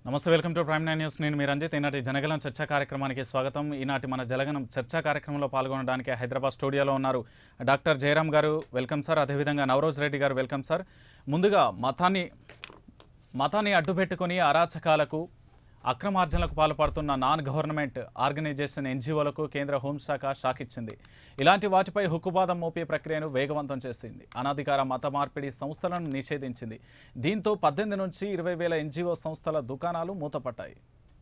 నమస్తే, welcome to prime 9 news. నేను మీ రంజిత్. ఈనాటి జనగలం చర్చా కార్యక్రమానికి స్వాగతం. ఈనాటి మన జనగలం చర్చా కార్యక్రమంలో పాల్గొనడానికి హైదరాబాద్ స్టూడియోలో ఉన్నారు డాక్టర్ జయరామ్ గారు. Welcome sir. అదేవిధంగా నవరోజ్ రెడ్డి గారు. Welcome sir. ముందుగా మతాన్ని అడ్డుపెట్టుకుని అరాచకాలకు అక్రమార్జనలకు పాల్పడుతున్న నాన్ గవర్నమెంట్ ఆర్గనైజేషన్ ఎన్జిఓలకు కేంద్ర హోంశాఖ షాక్ ఇచ్చింది. ఇలాంటి వాటిపై హుక్కుబాదం మోపే ప్రక్రియను వేగవంతం చేసింది. అనధికార మత మార్పిడి సంస్థలను నిషేధించింది. దీంతో 18 నుంచి 20 వేల ఎన్జిఓ సంస్థల దుకాణాలు మూతపట్టాయి.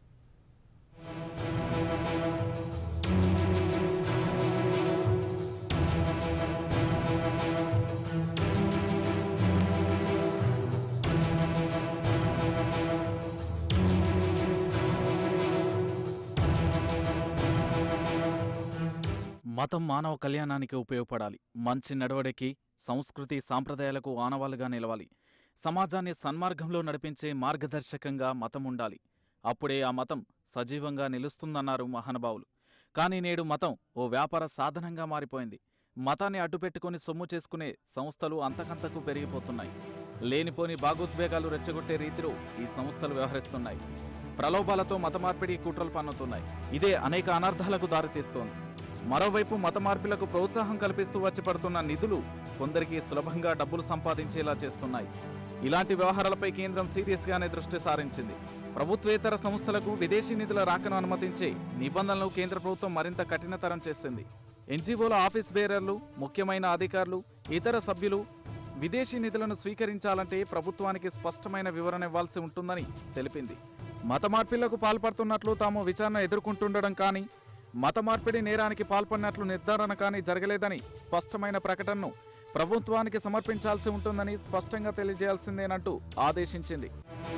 మతం మానవ కళ్యాణానికి ఉపయోగపడాలి. మంచి నడవడికి, సంస్కృతి సాంప్రదాయాలకు ఆనవాలుగా నిలవాలి. సమాజాన్ని సన్మార్గంలో నడిపించే మార్గదర్శకంగా మతం ఉండాలి. అప్పుడే ఆ మతం సజీవంగా నిలుస్తుందన్నారు మహానుభావులు. కానీ నేడు మతం ఓ వ్యాపార సాధనంగా మారిపోయింది. మతాన్ని అడ్డుపెట్టుకుని సొమ్ము చేసుకునే సంస్థలు అంతకంతకు పెరిగిపోతున్నాయి. లేనిపోని భాగోద్వేగాలు రెచ్చగొట్టే రీతిలో ఈ సంస్థలు వ్యవహరిస్తున్నాయి. ప్రలోభాలతో మత మార్పిడి కుట్రలు పన్నుతున్నాయి. ఇదే అనేక అనర్థాలకు దారితీస్తోంది. మరోవైపు మత మార్పులకు ప్రోత్సాహం కల్పిస్తూ వచ్చి పడుతున్న నిధులు కొందరికి సులభంగా డబ్బులు సంపాదించేలా చేస్తున్నాయి. ఇలాంటి వ్యవహారాలపై కేంద్రం సీరియస్గానే దృష్టి సారించింది. ప్రభుత్వేతర సంస్థలకు విదేశీ నిధుల రాకను అనుమతించే నిబంధనలు కేంద్ర ప్రభుత్వం మరింత కఠినతరం చేసింది. ఎన్జీఓల ఆఫీస్ బేరర్లు, ముఖ్యమైన అధికారులు, ఇతర సభ్యులు విదేశీ నిధులను స్వీకరించాలంటే ప్రభుత్వానికి స్పష్టమైన వివరణ ఇవ్వాల్సి ఉంటుందని తెలిపింది. మత మార్పిళ్లకు పాల్పడుతున్నట్లు తాము విచారణ ఎదుర్కొంటుండడం కానీ, మత మార్పిడి నేరానికి పాల్పడినట్లు నిర్ధారణ కానీ జరగలేదని స్పష్టమైన ప్రకటనను ప్రభుత్వానికి సమర్పించాల్సి ఉంటుందని స్పష్టంగా తెలియజేయాల్సిందేనంటూ ఆదేశించింది.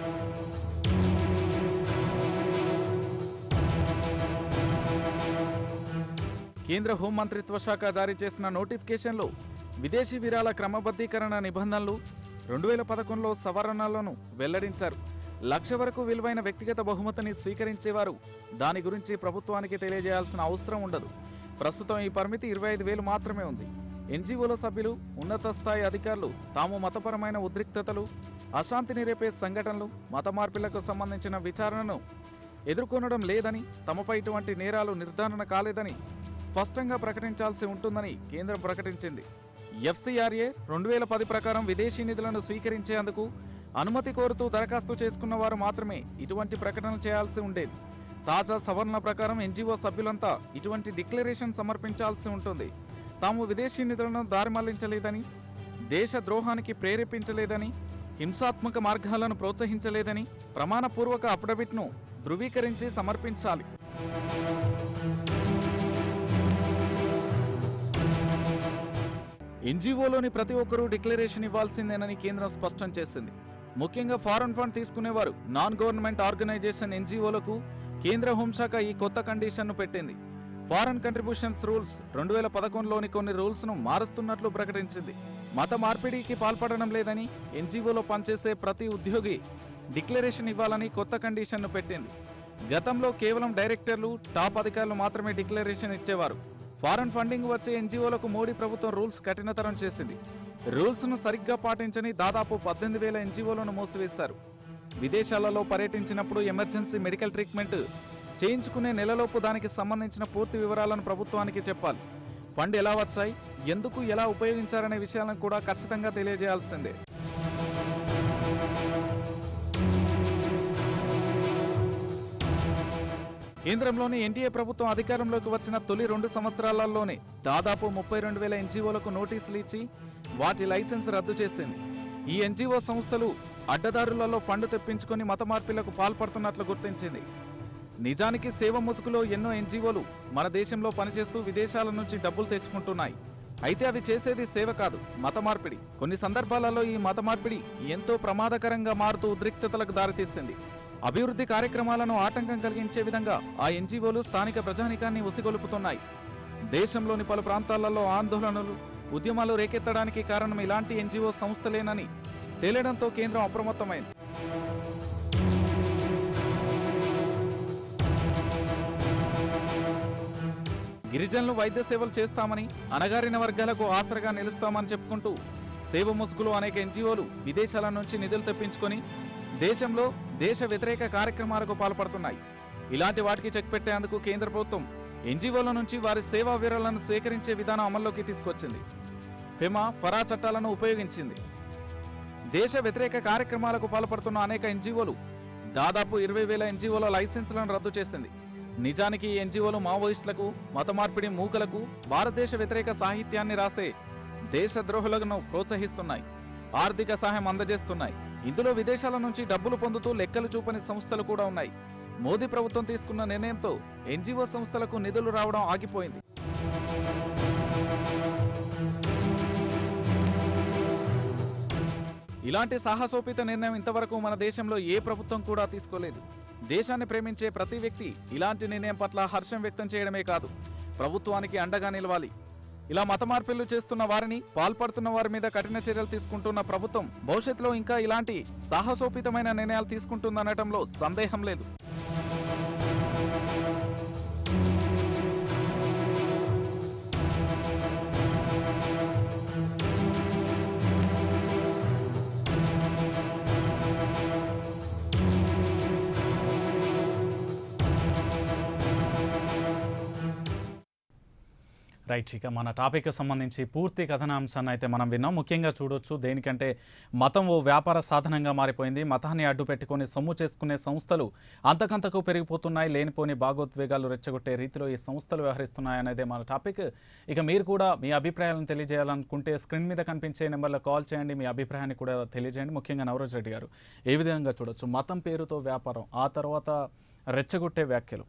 కేంద్ర హోంమంత్రిత్వ శాఖ జారీ చేసిన నోటిఫికేషన్లో విదేశీ విరాళ క్రమబద్ధీకరణ నిబంధనలు 2011లో సవరణలను వెల్లడించారు. 1,00,000 వరకు విలువైన వ్యక్తిగత బహుమతిని స్వీకరించేవారు దాని గురించి ప్రభుత్వానికి తెలియజేయాల్సిన అవసరం ఉండదు. ప్రస్తుతం ఈ పరిమితి 25,000 మాత్రమే ఉంది. ఎన్జీఓల సభ్యులు, ఉన్నత స్థాయి అధికారులు తాము మతపరమైన ఉద్రిక్తతలు, అశాంతిని రేపే సంఘటనలు, మత మార్పులకు సంబంధించిన విచారణను ఎదుర్కొనడం లేదని, తమపై ఇటువంటి నేరాలు నిర్ధారణ కాలేదని స్పష్టంగా ప్రకటించాల్సి ఉంటుందని కేంద్రం ప్రకటించింది. ఎఫ్సిఆర్ఏ 2010 ప్రకారం విదేశీ నిధులను స్వీకరించేందుకు అనుమతి కోరుతూ దరఖాస్తు చేసుకున్న వారు మాత్రమే ఇటువంటి ప్రకటన చేయాల్సి ఉండేది. తాజా సవరణ ప్రకారం ఎన్జీఓ సభ్యులంతా ఇటువంటి డిక్లరేషన్ సమర్పించాల్సి ఉంటుంది. తాము విదేశీ నిధులను దారిమళ్లించలేదని, దేశ ద్రోహానికి ప్రేరేపించలేదని, హింసాత్మక మార్గాలను ప్రోత్సహించలేదని ప్రమాణపూర్వక అఫిడవిట్ను ధృవీకరించి సమర్పించాలి. ఎన్జీఓలోని ప్రతి ఒక్కరూ డిక్లరేషన్ ఇవ్వాల్సిందేనని కేంద్రం స్పష్టం చేసింది. ముఖ్యంగా ఫారెన్ ఫండ్ తీసుకునేవారు, నాన్ గవర్నమెంట్ ఆర్గనైజేషన్ ఎన్జీఓలకు కేంద్ర హోంశాఖ ఈ కొత్త కండిషన్ను పెట్టింది. ఫారెన్ కంట్రిబ్యూషన్స్ రూల్స్ 2011లోని కొన్ని రూల్స్ను మారుస్తున్నట్లు ప్రకటించింది. మత మార్పిడికి పాల్పడడం లేదని ఎన్జీఓలో పనిచేసే ప్రతి ఉద్యోగి డిక్లరేషన్ ఇవ్వాలని కొత్త కండిషన్ను పెట్టింది. గతంలో కేవలం డైరెక్టర్లు, టాప్ అధికారులు మాత్రమే డిక్లరేషన్ ఇచ్చేవారు. ఫారెన్ ఫండింగ్ వచ్చే ఎన్జీఓలకు మోడీ ప్రభుత్వం రూల్స్ కఠినతరం చేసింది. రూల్స్ను సరిగ్గా పాటించని దాదాపు 18,000 ఎన్జీఓలను మూసివేశారు. విదేశాలలో పర్యటించినప్పుడు ఎమర్జెన్సీ మెడికల్ ట్రీట్మెంట్ చేయించుకునే నెలలోపు దానికి సంబంధించిన పూర్తి వివరాలను ప్రభుత్వానికి చెప్పాలి. ఫండ్ ఎలా వచ్చాయి, ఎందుకు, ఎలా ఉపయోగించారనే విషయాలను కూడా ఖచ్చితంగా తెలియజేయాల్సిందే. కేంద్రంలోని ఎన్డీఏ ప్రభుత్వం అధికారంలోకి వచ్చిన తొలి 2 సంవత్సరాలలోనే దాదాపు 32,000 ఎన్జీఓలకు నోటీసులు ఇచ్చి వాటి లైసెన్స్ రద్దు చేసింది. ఈ ఎన్జీఓ సంస్థలు అడ్డదారులలో ఫండ్ తెప్పించుకొని మత మార్పిళ్లకు పాల్పడుతున్నట్లు గుర్తించింది. నిజానికి సేవ ముసుగులో ఎన్నో ఎన్జీఓలు మన దేశంలో పనిచేస్తూ విదేశాల నుంచి డబ్బులు తెచ్చుకుంటున్నాయి. అయితే అవి చేసేది సేవ కాదు, మత మార్పిడి. కొన్ని సందర్భాలలో ఈ మత మార్పిడి ఎంతో ప్రమాదకరంగా మారుతూ ఉద్రిక్తతలకు దారితీసింది. అభివృద్ధి కార్యక్రమాలను ఆటంకం కలిగించే విధంగా ఆ ఎన్జీఓలు స్థానిక ప్రజానికాన్ని ఉసిగొలుపుతున్నాయి. దేశంలోని పలు ప్రాంతాలలో ఆందోళనలు, ఉద్యమాలు రేకెత్తడానికి కారణం ఇలాంటి ఎన్జీఓ సంస్థలేనని తేలడంతో కేంద్రం అప్రమత్తమైంది. గిరిజనులు వైద్య సేవలు చేస్తామని, అణగారిన వర్గాలకు ఆసరగా నిలుస్తామని చెప్పుకుంటూ సేవ ముసుగులో అనేక ఎన్జీఓలు విదేశాల నుంచి నిధులు తెప్పించుకొని దేశంలో దేశ వ్యతిరేక కార్యక్రమాలకు పాల్పడుతున్నాయి. ఇలాంటి వాటికి చెక్ పెట్టేందుకు కేంద్ర ప్రభుత్వం ఎన్జీఓల నుంచి వారి సేవా వివరాలను స్వీకరించే విధానం అమల్లోకి తీసుకొచ్చింది. ఫెమా, ఫరా చట్టాలను ఉపయోగించింది. దేశ వ్యతిరేక కార్యక్రమాలకు పాల్పడుతున్న అనేక ఎన్జీఓలు, దాదాపు 20,000 ఎన్జీఓల లైసెన్సులను రద్దు చేసింది. నిజానికి ఈ ఎన్జీఓలు మావోయిస్టులకు, మత మార్పిడి మూకలకు, భారతదేశ వ్యతిరేక సాహిత్యాన్ని రాసే దేశద్రోహులను ప్రోత్సహిస్తున్నాయి, ఆర్థిక సహాయం అందజేస్తున్నాయి. ఇందులో విదేశాల నుంచి డబ్బులు పొందుతూ లెక్కలు చూపని సంస్థలు కూడా ఉన్నాయి. మోదీ ప్రభుత్వం తీసుకున్న నిర్ణయంతో ఎన్జీఓ సంస్థలకు నిధులు రావడం ఆగిపోయింది. ఇలాంటి సాహసోపేత నిర్ణయం ఇంతవరకు మన దేశంలో ఏ ప్రభుత్వం కూడా తీసుకోలేదు. దేశాన్ని ప్రేమించే ప్రతి వ్యక్తి ఇలాంటి నిర్ణయం పట్ల హర్షం వ్యక్తం చేయడమే కాదు, ప్రభుత్వానికి అండగా నిలవాలి. ఇలా మత మార్పిళ్లు చేస్తున్న వారిని, పాల్పడుతున్న వారి మీద కఠిన చర్యలు తీసుకుంటున్న ప్రభుత్వం భవిష్యత్తులో ఇంకా ఇలాంటి సాహసోపేతమైన నిర్ణయాలు తీసుకుంటుందనటంలో సందేహం లేదు. రైట్, ఇక మన టాపిక్కి సంబంధించి పూర్తి కథనాంశాన్ని అయితే మనం విన్నాం. ముఖ్యంగా చూడొచ్చు, దేనికంటే మతం ఓ వ్యాపార సాధనంగా మారిపోయింది. మతాన్ని అడ్డు పెట్టుకొని సొమ్ము చేసుకునే సంస్థలు అంతకంతకు పెరిగిపోతున్నాయి. లేనిపోని భాగోద్వేగాలు రెచ్చగొట్టే రీతిలో ఈ సంస్థలు వ్యవహరిస్తున్నాయనేదే మన టాపిక్. ఇక మీరు కూడా మీ అభిప్రాయాలను తెలియజేయాలనుకుంటే స్క్రీన్ మీద కనిపించే నెంబర్లో కాల్ చేయండి, మీ అభిప్రాయాన్ని కూడా తెలియజేయండి. ముఖ్యంగా నవరోజ్ రెడ్డి గారు, ఏ విధంగా చూడొచ్చు మతం పేరుతో వ్యాపారం, ఆ తర్వాత రెచ్చగొట్టే వ్యాఖ్యలు?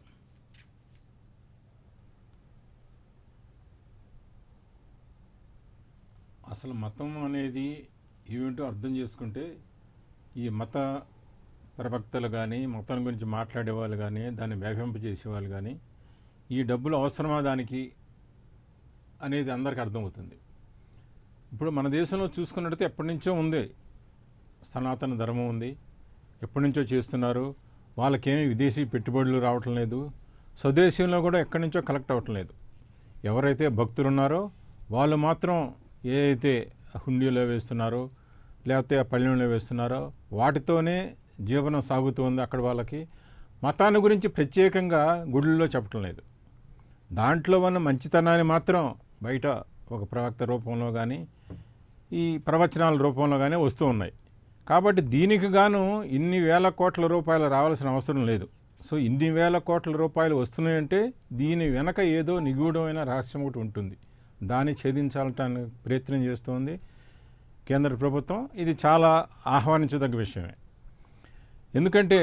అసలు మతం అనేది ఏమిటో అర్థం చేసుకుంటే ఈ మత ప్రవక్తలు కానీ, మతం గురించి మాట్లాడే వాళ్ళు కానీ, దాన్ని వ్యాపింపజేసేవాళ్ళు కానీ, ఈ డబ్బులు అవసరమా దానికి అనేది అందరికీ అర్థమవుతుంది. ఇప్పుడు మన దేశంలో చూసుకున్నట్టయితే ఎప్పటి నుంచో ఉంది సనాతన ధర్మం ఉంది, ఎప్పటి నుంచో చేస్తున్నారు. వాళ్ళకేమీ విదేశీ పెట్టుబడులు రావటం లేదు, స్వదేశంలో కూడా ఎక్కడి నుంచో కలెక్ట్ అవ్వటం లేదు. ఎవరైతే భక్తులు ఉన్నారో వాళ్ళు మాత్రం ఏ అయితే హుండీలో వేస్తున్నారో లేకపోతే పల్లెంలో వేస్తున్నారో వాటితోనే జీవనం సాగుతుంది. అక్కడ వాళ్ళకి మతాన్ని గురించి ప్రత్యేకంగా గుడుల్లో చెప్పటం లేదు. దాంట్లో ఉన్న మంచితనాన్ని మాత్రం బయట ఒక ప్రవక్త రూపంలో కానీ, ఈ ప్రవచనాల రూపంలో కానీ వస్తూ ఉన్నాయి. కాబట్టి దీనికి గాను ఇన్ని వేల కోట్ల రూపాయలు రావాల్సిన అవసరం లేదు. సో ఇన్ని వేల కోట్ల రూపాయలు వస్తున్నాయంటే దీని వెనక ఏదో నిగూఢమైన రహస్యం ఒకటి ఉంటుంది. దాన్ని ఛేదించాలని ప్రయత్నం చేస్తోంది కేంద్ర ప్రభుత్వం. ఇది చాలా ఆహ్వానించదగ్గ విషయమే. ఎందుకంటే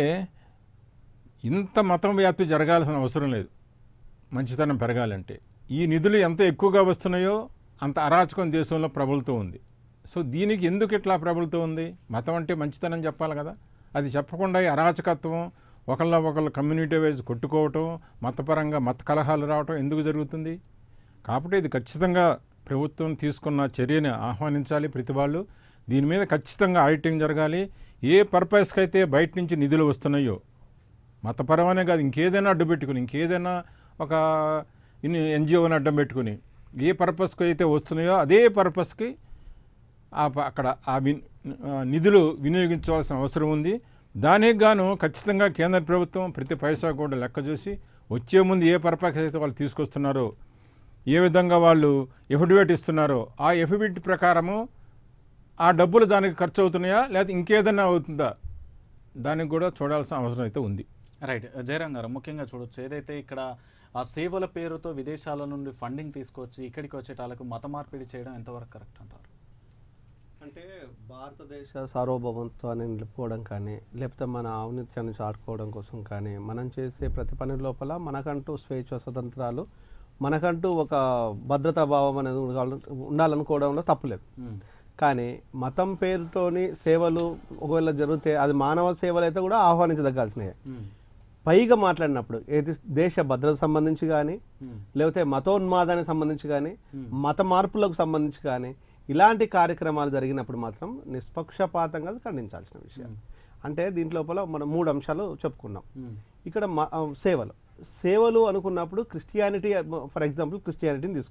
ఇంత మతం వ్యాప్తి జరగాల్సిన అవసరం లేదు మంచితనం పెరగాలంటే. ఈ నిధులు ఎంత ఎక్కువగా వస్తున్నాయో అంత అరాచకం దేశంలో ప్రబలుతూ ఉంది. సో దీనికి ఎందుకు ఇట్లా ప్రబలుతూ ఉంది? మతం అంటే మంచితనం చెప్పాలి కదా, అది చెప్పకుండా ఈ అరాచకత్వం, ఒకళ్ళు కమ్యూనిటీ వైజ్ కొట్టుకోవటం, మతపరంగా మత కలహాలు రావటం ఎందుకు జరుగుతుంది? కాబట్టి ఇది ఖచ్చితంగా ప్రభుత్వం తీసుకున్న చర్యని ఆహ్వానించాలి ప్రతి వాళ్ళు. దీని మీద ఖచ్చితంగా ఆడిటింగ్ జరగాలి. ఏ పర్పస్కి అయితే బయట నుంచి నిధులు వస్తున్నాయో, మతపరమనే కాదు, ఇంకేదైనా అడ్డు పెట్టుకుని, ఇంకేదైనా ఒక ఎన్జిఓని అడ్డం పెట్టుకుని ఏ పర్పస్కి అయితే వస్తున్నాయో అదే పర్పస్కి అక్కడ ఆ నిధులు వినియోగించవలసిన అవసరం ఉంది. దానికి గాను ఖచ్చితంగా కేంద్ర ప్రభుత్వం ప్రతి పైసా కూడా లెక్క చూసి వచ్చే ముందు ఏ పర్పస్ అయితే వాళ్ళు తీసుకొస్తున్నారో, ఏ విధంగా వాళ్ళు ఎఫిడవిట్ ఇస్తున్నారో ఆ ఎఫిడవిట్ ప్రకారము ఆ డబ్బులు దానికి ఖర్చు అవుతున్నాయా లేకపోతే ఇంకేదైనా అవుతుందా దానికి కూడా చూడాల్సిన అవసరం అయితే ఉంది. రైట్, జయరాం గారు, ముఖ్యంగా చూడొచ్చు ఏదైతే ఇక్కడ ఆ సేవల పేరుతో విదేశాల నుండి ఫండింగ్ తీసుకొచ్చి ఇక్కడికి వచ్చేటాలకు మత మార్పిడి చేయడం ఎంతవరకు కరెక్ట్ అంటారు? అంటే భారతదేశ సార్వభౌమత్వాన్ని నిలుపుకోవడం కానీ, లేకపోతే మన ఔన్నత్యాన్ని చాటుకోవడం కోసం కానీ మనం చేసే ప్రతి పని లోపల మనకంటూ స్వేచ్ఛ, స్వతంత్రాలు, మనకంటూ ఒక భద్రతా భావం అనేది ఉండాలనుకోవడంలో తప్పులేదు. కానీ మతం పేరుతోని సేవలు ఒకవేళ జరిగితే అది మానవ సేవలు అయితే కూడా ఆహ్వానించదగ్గాల్సినవి. పైగా మాట్లాడినప్పుడు ఏది దేశ భద్రత సంబంధించి కానీ, లేకపోతే మతోన్మాదానికి సంబంధించి కానీ, మత మార్పులకు సంబంధించి కానీ ఇలాంటి కార్యక్రమాలు జరిగినప్పుడు మాత్రం నిష్పక్షపాతంగా ఖండించాల్సిన విషయం. అంటే దీంట్లోపల మనం 3 అంశాలు చెప్పుకున్నాం. ఇక్కడ సేవలు అనుకున్నప్పుడు క్రిస్టియానిటీ, ఫర్ ఎగ్జాంపుల్ క్రిస్టియానిటీని తీసుకుందాం.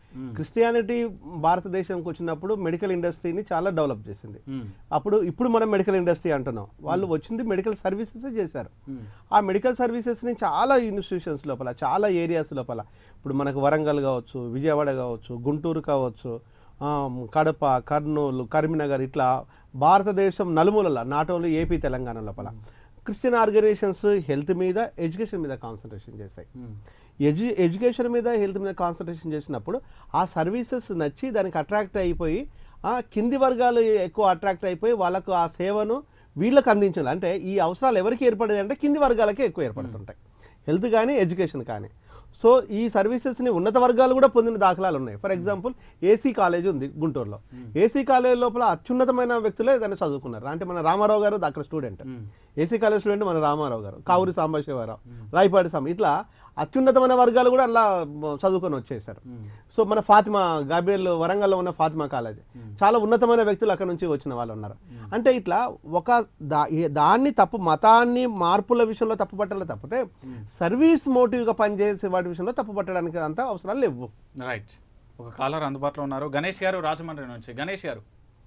క్రిస్టియానిటీ భారతదేశంకి వచ్చినప్పుడు మెడికల్ ఇండస్ట్రీని చాలా డెవలప్ చేసింది. ఇప్పుడు మనం మెడికల్ ఇండస్ట్రీ అంటున్నాం, వాళ్ళు వచ్చింది మెడికల్ సర్వీసెస్ చేశారు. ఆ మెడికల్ సర్వీసెస్ని చాలా ఇన్స్టిట్యూషన్స్ లోపల, చాలా ఏరియాస్ లోపల, ఇప్పుడు మనకు వరంగల్ కావచ్చు, విజయవాడ కావచ్చు, గుంటూరు కావచ్చు, కడప, కర్నూలు, కరీంనగర్, ఇట్లా భారతదేశం నలుమూలల, నాట్ ఓన్లీ ఏపీ తెలంగాణ లోపల క్రిస్టియన్ ఆర్గనైజేషన్స్ హెల్త్ మీద, ఎడ్యుకేషన్ మీద కాన్సన్ట్రేషన్ చేశాయి. ఎడ్యుకేషన్ మీద, హెల్త్ మీద కాన్సన్ట్రేషన్ చేసినప్పుడు ఆ సర్వీసెస్ నచ్చి దానికి అట్రాక్ట్ అయిపోయి కింది వర్గాలు ఎక్కువ అట్రాక్ట్ అయిపోయి వాళ్ళకు ఆ సేవను వీళ్ళకి అందించాలి. అంటే ఈ అవసరాలు ఎవరికి ఏర్పడేది అంటే కింది వర్గాలకే ఎక్కువ ఏర్పడుతుంటాయి, హెల్త్ కానీ ఎడ్యుకేషన్ కానీ. సో ఈ సర్వీసెస్ని ఉన్నత వర్గాలు కూడా పొందిన దాఖలాలు ఉన్నాయి. ఫర్ ఎగ్జాంపుల్ ఏసీ కాలేజ్ ఉంది గుంటూరులో. ఏసీ కాలేజ్ లోపల అత్యున్నతమైన వ్యక్తులే దాన్ని చదువుకున్నారు. అంటే మన రామారావు గారు అక్కడ స్టూడెంట్, ఏసీ కాలేజ్ స్టూడెంట్ మన రామారావు గారు, కావూరి సాంబశివరావు, రాయపాటి ఇట్లా అత్యున్నతమైన వర్గాలు కూడా అలా చదువుకొని వచ్చేసారు. సో మన ఫాతిమా గాబ్రియల్, వరంగల్లో ఉన్న ఫాతిమా కాలేజ్, చాలా ఉన్నతమైన వ్యక్తులు అక్కడ నుంచి వచ్చిన వాళ్ళు ఉన్నారు. అంటే ఇట్లా ఒక దాన్ని మతాన్ని మార్పుల విషయంలో తప్పు పట్టాలి తప్పితే సర్వీస్ మోటివ్గా పనిచేసే వాటి విషయంలో తప్పు పట్టడానికి అంత అవసరాలు లేవు. రైట్. ఒక కాలర్ అందుబాటులో ఉన్నారు, గణేష్ గారు రాజమండ్రి నుంచి. గణేష్ గారు.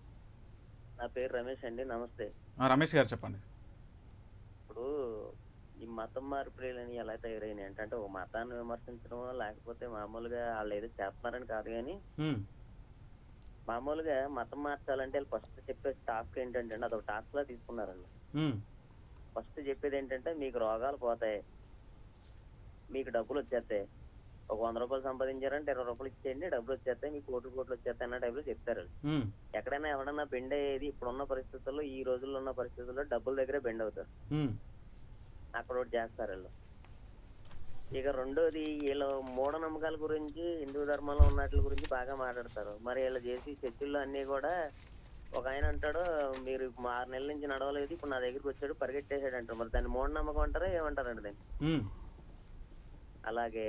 నా పేరు రమేష్ అండి. నమస్తే. రమేష్ గారు చెప్పండి. ఇప్పుడు ఈ మతం మార్పులని ఎలా తయారైనాయి అంటే ఒక మతాన్ని విమర్శించడం లేకపోతే మామూలుగా వాళ్ళు ఏదో చేస్తున్నారని కాదు, కానీ మామూలుగా మతం మార్చాలంటే వాళ్ళు ఫస్ట్ చెప్పే టాస్క్ ఏంటంటే అదొక టాస్క్ లా తీసుకున్నారండి. ఫస్ట్ చెప్పేది ఏంటంటే మీకు రోగాలు పోతాయి, మీకు డబ్బులు వచ్చేస్తాయి, ఒక 100 రూపాయలు సంపాదించారంటే 20 రూపాయలు ఇచ్చేయండి, డబ్బులు వచ్చేస్తాయి, మీకు కోట్లు వచ్చేస్తాయి అన్న టైప్లో చెప్తారు. ఎక్కడైనా ఎవడన్నా బెండ్ అయ్యేది ఇప్పుడున్న పరిస్థితుల్లో, ఈ రోజుల్లో ఉన్న పరిస్థితుల్లో డబ్బుల దగ్గరే బెండ్ అవుతారు, అక్కడ ఒకటి చేస్తారు వీళ్ళు. ఇక రెండోది వీళ్ళు మూఢనమ్మకాల గురించి, హిందూ ధర్మంలో ఉన్నట్ల గురించి బాగా మాట్లాడతారు. మరి వీళ్ళు చేసి చర్చిల్లో అన్నీ కూడా, ఒక ఆయన అంటాడు మీరు 6 నెలల నుంచి నడవలేదు, ఇప్పుడు నా దగ్గరికి వచ్చాడు పరిగెట్టేసాడు అంటారు. మరి దాన్ని మూఢనమ్మకం అంటారా ఏమంటారండి దాన్ని? అలాగే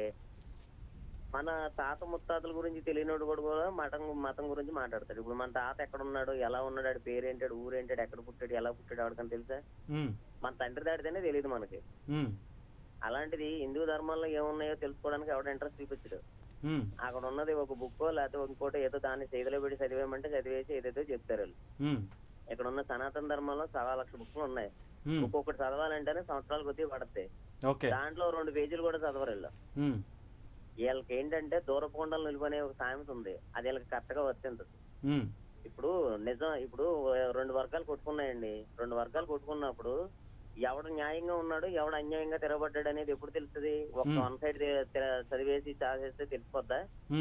మన తాత ముత్తాతల గురించి తెలియనోడు కూడా మతం గురించి మాట్లాడతాడు. ఇప్పుడు మన తాత ఎక్కడ ఉన్నాడు, ఎలా ఉన్నాడు, ఆడి పేరేంటాడు, ఊరేంటాడు, ఎక్కడ పుట్టాడు, ఎలా పుట్టాడు ఎవరికని తెలుసా? మన తండ్రి దాడితేనే తెలియదు మనకి. అలాంటిది హిందూ ధర్మంలో ఏమున్నాయో తెలుసుకోవడానికి ఎవడ ఇంట్రెస్ట్ చూపించడు. అక్కడ ఉన్నది ఒక బుక్కో లేకపోతే ఇంకోటి ఏదో దాన్ని చేతిలో పెట్టి చదివేయమంటే చదివేసి ఏదైతే చెప్తారు వాళ్ళు. ఇక్కడ ఉన్న సనాతన ధర్మంలో 1,00,000 బుక్లు ఉన్నాయి. ఒక్కొక్కటి చదవాలంటేనే సంవత్సరాలు కొద్దిగా పడతాయి. దాంట్లో 2 పేజీలు కూడా చదవరు వీళ్ళు. వీళ్ళకి ఏంటంటే దూరపు కొండలు నిలువనే ఒక సామెత ఉంది, అది వీళ్ళకి కరెక్ట్ గా వర్తించదు. ఇప్పుడు ఇప్పుడు 2 వర్గాలు కొట్టుకున్నాయండి. 2 వర్గాలు కొట్టుకున్నప్పుడు ఎవడు న్యాయంగా ఉన్నాడు, ఎవడు అన్యాయంగా తిరగబడ్డాడు అనేది ఎప్పుడు తెలుస్తుంది? ఒక 1 సైడ్ చదివేసి చాసేస్తే తెలిసిపోద్దా?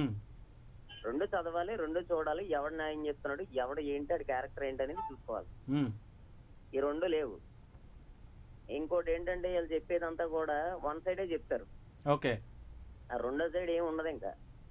2 చదవాలి, 2 చూడాలి, ఎవడు న్యాయం చెప్తున్నాడు, ఎవడు ఏంటి, ఆడి క్యారెక్టర్ ఏంటి అనేది చూసుకోవాలి. ఈ 2 లేవు. ఇంకోటి ఏంటంటే వీళ్ళు చెప్పేదంతా కూడా 1 సైడే చెప్తారు. ఆ 2వ సైడ్ ఏమి ఉండదు. ఇంకా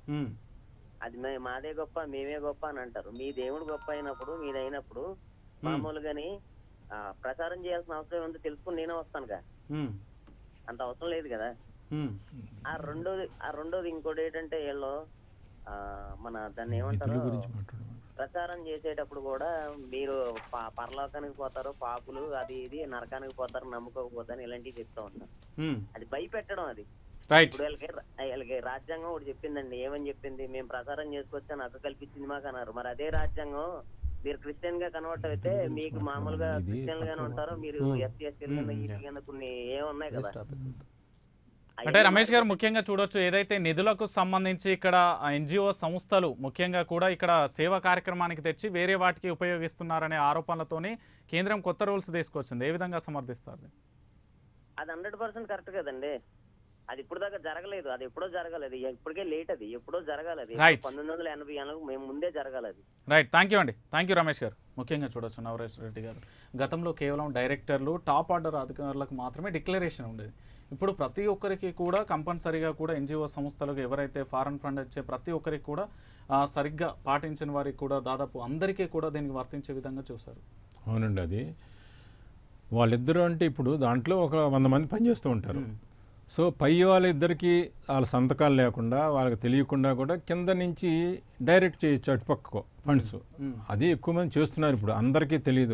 అది మాదే గొప్ప, మేమే గొప్ప అని అంటారు. మీ దేవుడు గొప్ప అయినప్పుడు, మీదైనప్పుడు మామూలుగాని ప్రచారం చేయాల్సిన అవసరం ఉందో తెలుసుకుని నేనే వస్తానుగా, అంత అవసరం లేదు కదా. ఆ రెండోది ఇంకోటి ఏంటంటే వీళ్ళు మన దాన్ని ఏమంటారు, ప్రచారం చేసేటప్పుడు కూడా మీరు పరలోకానికి పోతారు, పాపులు అది ఇది నరకానికి పోతారు, నమ్ముకోకపోతారు, ఇలాంటివి చెప్తా ఉంటారు. అది భయపెట్టడం. అది ఇప్పుడు వీళ్ళకి రాజ్యాంగం ఒకటి చెప్పిందండి. ఏమని చెప్పింది? మేము ప్రచారం చేసుకొచ్చాను, హక్కు కల్పించింది మాకు అన్నారు. మరి అదే రాజ్యాంగం మీరు క్రిస్టియన్ గా కన్వర్ట్ అయితే మీకు మామూలుగా క్రిస్టియన్లు గానే ఉంటారు, మీరు ఎస్సీ ఎస్టీలు కొన్ని ఏమున్నాయి కదా. అంటే రమేష్ గారు ముఖ్యంగా చూడొచ్చు, ఏదైతే నిధులకు సంబంధించి ఇక్కడ ఎన్జిఓ సంస్థలు ముఖ్యంగా కూడా ఇక్కడ సేవా కార్యక్రమానికి తెచ్చి వేరే వాటికి ఉపయోగిస్తున్నారనే ఆరోపణలతోనే కేంద్రం కొత్త రూల్స్ తీసుకొచ్చింది. ఏ విధంగా సమర్థిస్తారు? అది 100% కరెక్ట్ కదండి. అది ఇప్పుడు దాకా జరగలేదు, అది ఎప్పుడో జరగలేదు, ఇప్పటికే లేట్, అది ఎప్పుడో జరగాలి. 1980 మేము ముందే జరగాలి. రైట్. థ్యాంక్ యూ అండి. థ్యాంక్ యూ రమేష్ గారు. ముఖ్యంగా చూడొచ్చు నవరేష్ రెడ్డి గారు, గతంలో కేవలం డైరెక్టర్లు, టాప్ ఆర్డర్ అధికారులకు మాత్రమే డిక్లరేషన్ ఉండేది. ఇప్పుడు ప్రతి ఒక్కరికి కూడా కంపల్సరీగా కూడా ఎన్జిఓ సంస్థలకు ఎవరైతే ఫారెన్ ఫండ్ వచ్చే ప్రతి ఒక్కరికి కూడా సరిగ్గా పాటించిన వారికి కూడా దాదాపు అందరికీ కూడా దీనికి వర్తించే విధంగా చూశారు. అవునండి. అది వాళ్ళిద్దరూ అంటే ఇప్పుడు దాంట్లో ఒక 100 మంది పనిచేస్తూ ఉంటారు. సో పై వాళ్ళిద్దరికీ వాళ్ళ సంతకాలు లేకుండా, వాళ్ళకి తెలియకుండా కూడా కింద నుంచి డైరెక్ట్ చేయొచ్చు అటుపక్కకు ఫండ్స్. అది ఎక్కువ మంది చేస్తున్నారు. ఇప్పుడు అందరికీ తెలియదు,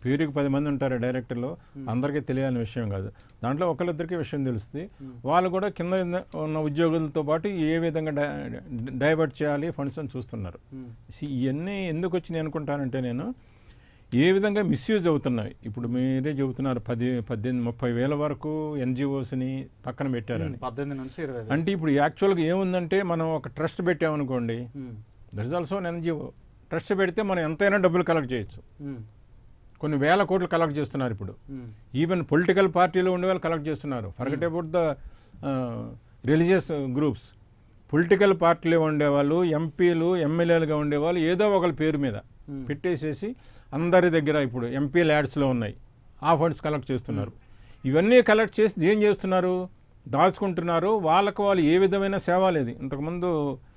పేరుకి 10 మంది ఉంటారు డైరెక్టర్లు, అందరికీ తెలియాలని విషయం కాదు. దాంట్లో ఒకరిద్దరికి విషయం తెలుస్తుంది. వాళ్ళు కూడా కింద ఉన్న ఉద్యోగులతో పాటు ఏ విధంగా డైవర్ట్ చేయాలి ఫండ్స్ అని చూస్తున్నారు. ఇవన్నీ ఎందుకు వచ్చినాయి అనుకుంటానంటే, నేను ఏ విధంగా మిస్యూజ్ అవుతున్నాయి. ఇప్పుడు మీరే చెబుతున్నారు 18-30 వేల వరకు ఎన్జిఓస్ని పక్కన పెట్టారని. 18 నుంచి 20. అంటే ఇప్పుడు యాక్చువల్గా ఏముందంటే, మనం ఒక ట్రస్ట్ పెట్టామనుకోండి, that is also NGO. Trust పెడితే మనం ఎంతైనా డబ్బులు కలెక్ట్ చేయొచ్చు. కొన్ని వేల కోట్లు కలెక్ట్ చేస్తున్నారు ఇప్పుడు. ఈవెన్ పొలిటికల్ పార్టీలో ఉండే వాళ్ళు కలెక్ట్ చేస్తున్నారు. Forget about the religious groups. Political పార్టీలో ఉండేవాళ్ళు, ఎంపీలు, ఎమ్మెల్యేలుగా ఉండేవాళ్ళు ఏదో ఒకరి పేరు మీద పెట్టేసేసి అందరి దగ్గర ఇప్పుడు ఎంపీ ల్యాడ్స్లో ఉన్నాయి, ఆ ఫండ్స్ కలెక్ట్ చేస్తున్నారు. ఇవన్నీ కలెక్ట్ చేసి ఏం చేస్తున్నారు? దాచుకుంటున్నారు. వాళ్ళకు వాళ్ళు ఏ విధమైన సేవ లేదు. ఇంతకుముందు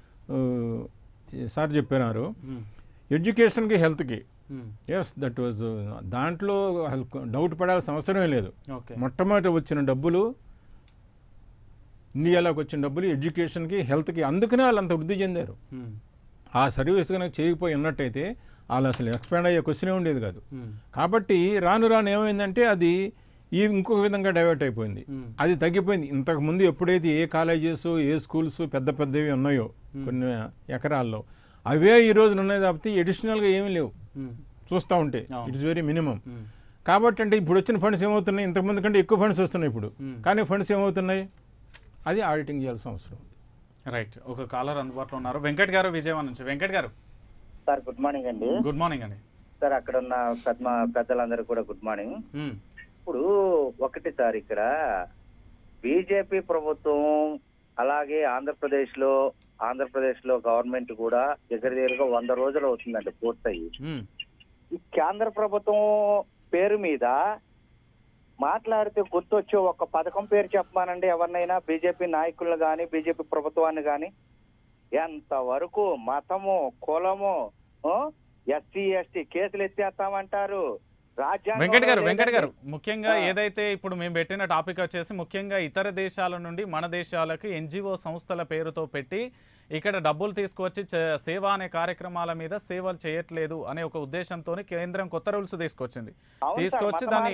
సార్ చెప్పినారు ఎడ్యుకేషన్కి, హెల్త్కి. ఎస్, దట్ వాజ్, దాంట్లో డౌట్ పడాల్సిన అవసరమే లేదు. మొట్టమొదటి వచ్చిన డబ్బులు, ఇండియాలోకి వచ్చిన డబ్బులు ఎడ్యుకేషన్కి, హెల్త్కి. అందుకనే వాళ్ళు అంత వృద్ధి చెందారు. ఆ సర్వీస్ కనుక చేయకపోయి ఉన్నట్టయితే వాళ్ళు అసలు ఎక్స్పాండ్ అయ్యే క్వశ్చనే ఉండేది కాదు. కాబట్టి రాను రాను ఏమైందంటే అది ఇంకొక విధంగా డైవర్ట్ అయిపోయింది. అది తగ్గిపోయింది. ఇంతకుముందు ఎప్పుడైతే ఏ కాలేజెస్, ఏ స్కూల్స్ పెద్దవి ఉన్నాయో కొన్ని ఎకరాల్లో, అవే ఈ రోజున ఉన్నాయి తప్పితే అడిషనల్గా ఏమీ లేవు. చూస్తూ ఉంటే ఇట్స్ వెరీ మినిమం. కాబట్టి అంటే ఇప్పుడు వచ్చిన ఫండ్స్ ఏమవుతున్నాయి? ఇంతకుముందు కంటే ఎక్కువ ఫండ్స్ వస్తున్నాయి ఇప్పుడు. కానీ ఫండ్స్ ఏమవుతున్నాయి? అది ఆడిటింగ్ చేయాల్సిన అవసరం ఉంది. రైట్. ఒక కాలర్ అందుబాటులో ఉన్నారు, వెంకట్ గారు, విజయవాడ నుంచి. వెంకట్ గారు సార్, గుడ్ మార్నింగ్ అండి. గుడ్ మార్నింగ్ అండి. సార్, అక్కడ ఉన్న పెద్దలందరూ కూడా గుడ్ మార్నింగ్. ఇప్పుడు ఒకటి సార్, ఇక్కడ బీజేపీ ప్రభుత్వం అలాగే ఆంధ్రప్రదేశ్ లో గవర్నమెంట్ కూడా దగ్గరగా 100 రోజులు అవుతుందండి పూర్తయి. ఈ కేంద్ర ప్రభుత్వం పేరు మీద మాట్లాడితే గుర్తొచ్చే ఒక పథకం పేరు చెప్పమానండి ఎవరినైనా, బీజేపీ నాయకులను కానీ బీజేపీ ప్రభుత్వాన్ని కానీ. ఎంతవరకు మతము, కులము, ఎస్సీ ఎస్టీ కేసులు ఎత్తేస్తామంటారు. వెంకట్ గారు ముఖ్యంగా ఏదైతే ఇప్పుడు మేము పెట్టిన టాపిక్ వచ్చేసి ముఖ్యంగా ఇతర దేశాల నుండి మన దేశాలకు ఎన్జిఓ సంస్థల పేరుతో పెట్టి ఇక్కడ డబ్బులు తీసుకువచ్చి సేవ అనే కార్యక్రమాల మీద సేవలు చేయట్లేదు అనే ఒక ఉద్దేశంతో కేంద్రం కొత్త రూల్స్ తీసుకొచ్చింది. తీసుకొచ్చి దాన్ని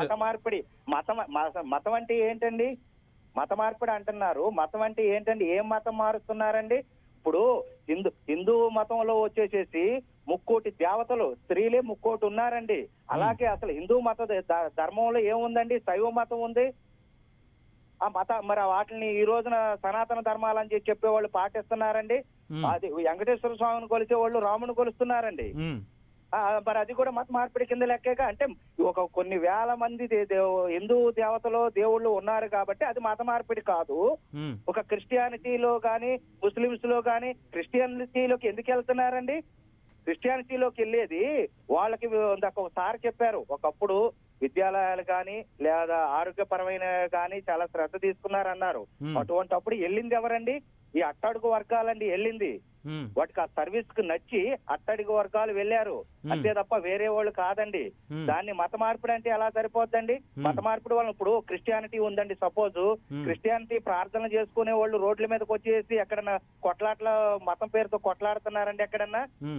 మతం అంటే ఏంటండి? మత మార్పిడి అంటున్నారు. మతం అంటే ఏంటండి? ఏం మతం మారుస్తున్నారండి? ఇప్పుడు హిందూ మతంలో వచ్చేసేసి 3 కోటి దేవతలు, స్త్రీలే 3 కోటి ఉన్నారండి. అలాగే అసలు హిందూ మత ధర్మంలో ఏముందండి? శైవ మతం ఉంది. ఆ మరి వాటిని ఈ రోజున సనాతన ధర్మాలని చెప్పేవాళ్ళు పాటిస్తున్నారండి. అది వెంకటేశ్వర స్వామిని కొలిచే వాళ్ళు రాముని కొలుస్తున్నారండి. మరి అది కూడా మత మార్పిడి కింద లెక్కేగా. అంటే కొన్ని వేల మంది హిందూ దేవతలు, దేవుళ్ళు ఉన్నారు కాబట్టి అది మత మార్పిడి కాదు. ఒక క్రిస్టియానిటీలో గాని, ముస్లిమ్స్ లో గాని, క్రిస్టియానిటీలోకి ఎందుకు వెళ్తున్నారండి? క్రిస్టియానిటీలోకి వెళ్ళేది వాళ్ళకి ఒకసారి చెప్పారు, ఒకప్పుడు విద్యాలయాలు కానీ లేదా ఆరోగ్యపరమైన కానీ చాలా శ్రద్ధ తీసుకున్నారన్నారు. అటువంటిప్పుడు వెళ్ళింది ఎవరండి? ఈ అట్టడుగు వర్గాలండి వెళ్ళింది. వాటికి ఆ సర్వీస్ కు నచ్చి అట్టడుగు వర్గాలు వెళ్ళారు, అంతే తప్ప వేరే వాళ్ళు కాదండి. దాన్ని మత మార్పిడి అంటే ఎలా సరిపోద్దండి? మత మార్పిడి వల్ల ఇప్పుడు క్రిస్టియానిటీ ఉందండి, సపోజ్ క్రిస్టియానిటీ ప్రార్థన చేసుకునే వాళ్ళు రోడ్ల మీదకి వచ్చేసి ఎక్కడన్నా కొట్లాట్ల మతం పేరుతో కొట్లాడుతున్నారండి ఎక్కడన్నా?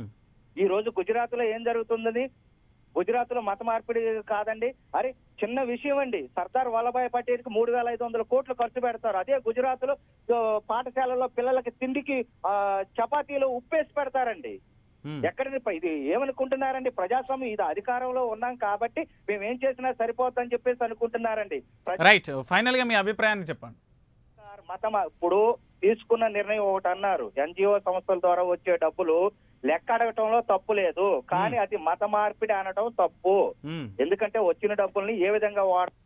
ఈ రోజు గుజరాత్ లో ఏం జరుగుతుంది? గుజరాత్ లో మత మార్పిడి కాదండి. అరే చిన్న విషయం అండి, సర్దార్ వల్లభాయ్ పటేల్ కి 3,500 కోట్లు ఖర్చు పెడతారు. అదే గుజరాత్ లో పాఠశాలలో పిల్లలకి తిండికి చపాతీలు ఉప్పేసి పెడతారండి. ఎక్కడని ఇది ఏమనుకుంటున్నారండి? ప్రజాస్వామ్యం, ఇది అధికారంలో ఉన్నాం కాబట్టి మేమేం చేసినా సరిపోతుందని చెప్పేసి అనుకుంటున్నారండి. రైట్, ఫైనల్ గా మీ అభిప్రాయాన్ని చెప్పండి. మతం ఇప్పుడు తీసుకున్న నిర్ణయం ఒకటి అన్నారు, ఎన్జిఓ సంస్థల ద్వారా వచ్చే డబ్బులు లెక్క అడగటంలో తప్పు లేదు, కానీ అది మత మార్పిడి అనడం తప్పు. ఎందుకంటే వచ్చిన డబ్బుల్ని ఏ విధంగా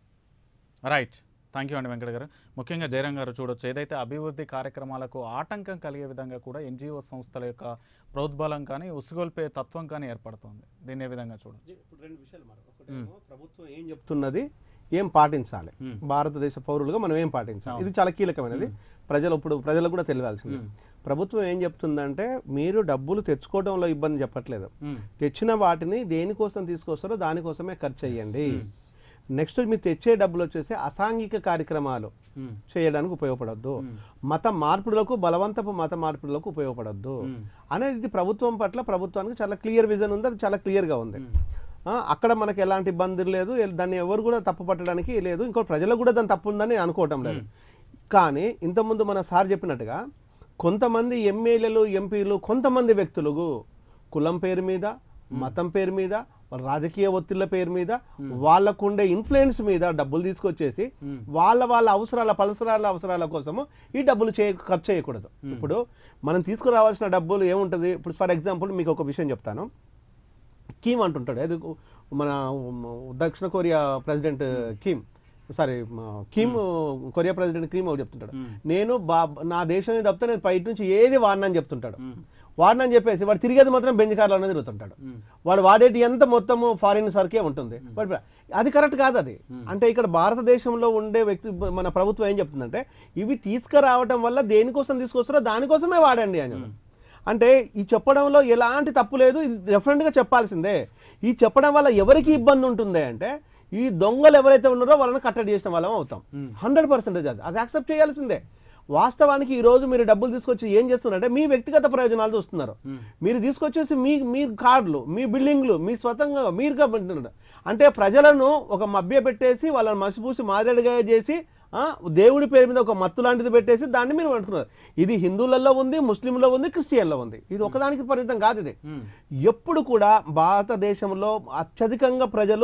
రైట్. థ్యాంక్ యూ అండి వెంకట గారు. ముఖ్యంగా జయరాం గారు చూడొచ్చు, ఏదైతే అభివృద్ధి కార్యక్రమాలకు ఆటంకం కలిగే విధంగా కూడా ఎన్జిఓ సంస్థల యొక్క ప్రోద్బలం కానీ ఉసుగొల్పే తత్వం కానీ ఏర్పడుతుంది. దీన్ని ఏ విధంగా చూడొచ్చు? ఇప్పుడు 2 విషయాలు మాట. ఒకటేమో ప్రభుత్వం ఏం చెప్తున్నది, ఏం పాటించాలి, భారతదేశ పౌరులుగా మనం ఏం పాటించాలి, ఇది చాలా కీలకమైనది. ప్రజలకు కూడా తెలియాల్సింది. ప్రభుత్వం ఏం చెప్తుందంటే, మీరు డబ్బులు తెచ్చుకోవడంలో ఇబ్బంది చెప్పట్లేదు, తెచ్చిన వాటిని దేనికోసం తీసుకొస్తారో దానికోసమే ఖర్చు అయ్యండి. నెక్స్ట్ మీరు తెచ్చే డబ్బులు వచ్చేసి అసాంఘిక కార్యక్రమాలు చేయడానికి ఉపయోగపడద్దు, మత మార్పులకు, బలవంతపు మత మార్పులకు ఉపయోగపడద్దు అనేది ప్రభుత్వం పట్ల ప్రభుత్వానికి చాలా క్లియర్ విజన్ ఉంది, అది చాలా క్లియర్గా ఉంది. అక్కడ మనకు ఎలాంటి ఇబ్బంది లేదు, దాన్ని ఎవరు కూడా తప్పు పట్టడానికి లేదు, ఇంకో ప్రజలకు కూడా దాని తప్పు ఉందని అనుకోవటం లేదు. కానీ ఇంతకుముందు మన సార్ చెప్పినట్టుగా కొంతమంది ఎమ్మెల్యేలు ఎంపీలు కొంతమంది వ్యక్తులు కులం పేరు మీద, మతం పేరు మీద, వాళ్ళ రాజకీయ ఒత్తిళ్ల పేరు మీద, వాళ్ళకుండే ఇన్ఫ్లుయెన్స్ మీద డబ్బులు తీసుకొచ్చేసి వాళ్ళ అవసరాల అవసరాల కోసము ఈ డబ్బులు ఖర్చు చేయకూడదు. ఇప్పుడు మనం తీసుకురావాల్సిన డబ్బులు ఏముంటుంది, ఇప్పుడు ఫర్ ఎగ్జాంపుల్ మీకు ఒక విషయం చెప్తాను. కిమ్ అంటుంటాడు, అది మన దక్షిణ Korea president Kim Korea president Kim చెప్తుంటాడు, నేను నా దేశం తప్పితే నేను బయట నుంచి ఏది వాడినని చెప్తుంటాడు. వాడినని చెప్పేసి వాడు తిరిగేది మాత్రం బెంజ్ కార్లో అనేది తిరుగుతుంటాడు. వాడు వాడేటి ఎంత మొత్తము ఫారిన్ సర్కే ఉంటుంది. అది కరెక్ట్ కాదు. అది అంటే ఇక్కడ భారతదేశంలో ఉండే వ్యక్తి మన ప్రభుత్వం ఏం చెప్తుందంటే ఇవి తీసుకురావటం వల్ల దేనికోసం తీసుకొస్తారో దానికోసమే వాడండి అని. అంటే ఈ చెప్పడంలో ఎలాంటి తప్పు లేదు, ఇది డెఫినెట్గా చెప్పాల్సిందే. ఈ చెప్పడం వల్ల ఎవరికి ఇబ్బంది ఉంటుంది అంటే ఈ దొంగలు ఎవరైతే ఉన్నారో వాళ్ళని కట్టడి చేసిన వాళ్ళం అవుతాం. 100% అది యాక్సెప్ట్ చేయాల్సిందే. వాస్తవానికి ఈ రోజు మీరు డబ్బులు తీసుకొచ్చి ఏం చేస్తున్నారంటే మీ వ్యక్తిగత ప్రయోజనాలు చూస్తున్నారు. మీరు తీసుకొచ్చేసి మీ కార్డులు, మీ బిల్డింగ్లు, మీ స్వతంగా మీరు అంటే ప్రజలను ఒక మభ్య పెట్టేసి వాళ్ళని మసిపూసి మారేడుగా చేసి దేవుడి పేరు మీద ఒక మత్తు లాంటిది పెట్టేసి దాన్ని మీరు అంటున్నారు. ఇది హిందువులలో ఉంది, ముస్లింలో ఉంది, క్రిస్టియన్లో ఉంది. ఇది ఒకదానికి పరిమితం కాదు. ఇది ఎప్పుడు కూడా భారతదేశంలో అత్యధికంగా ప్రజలు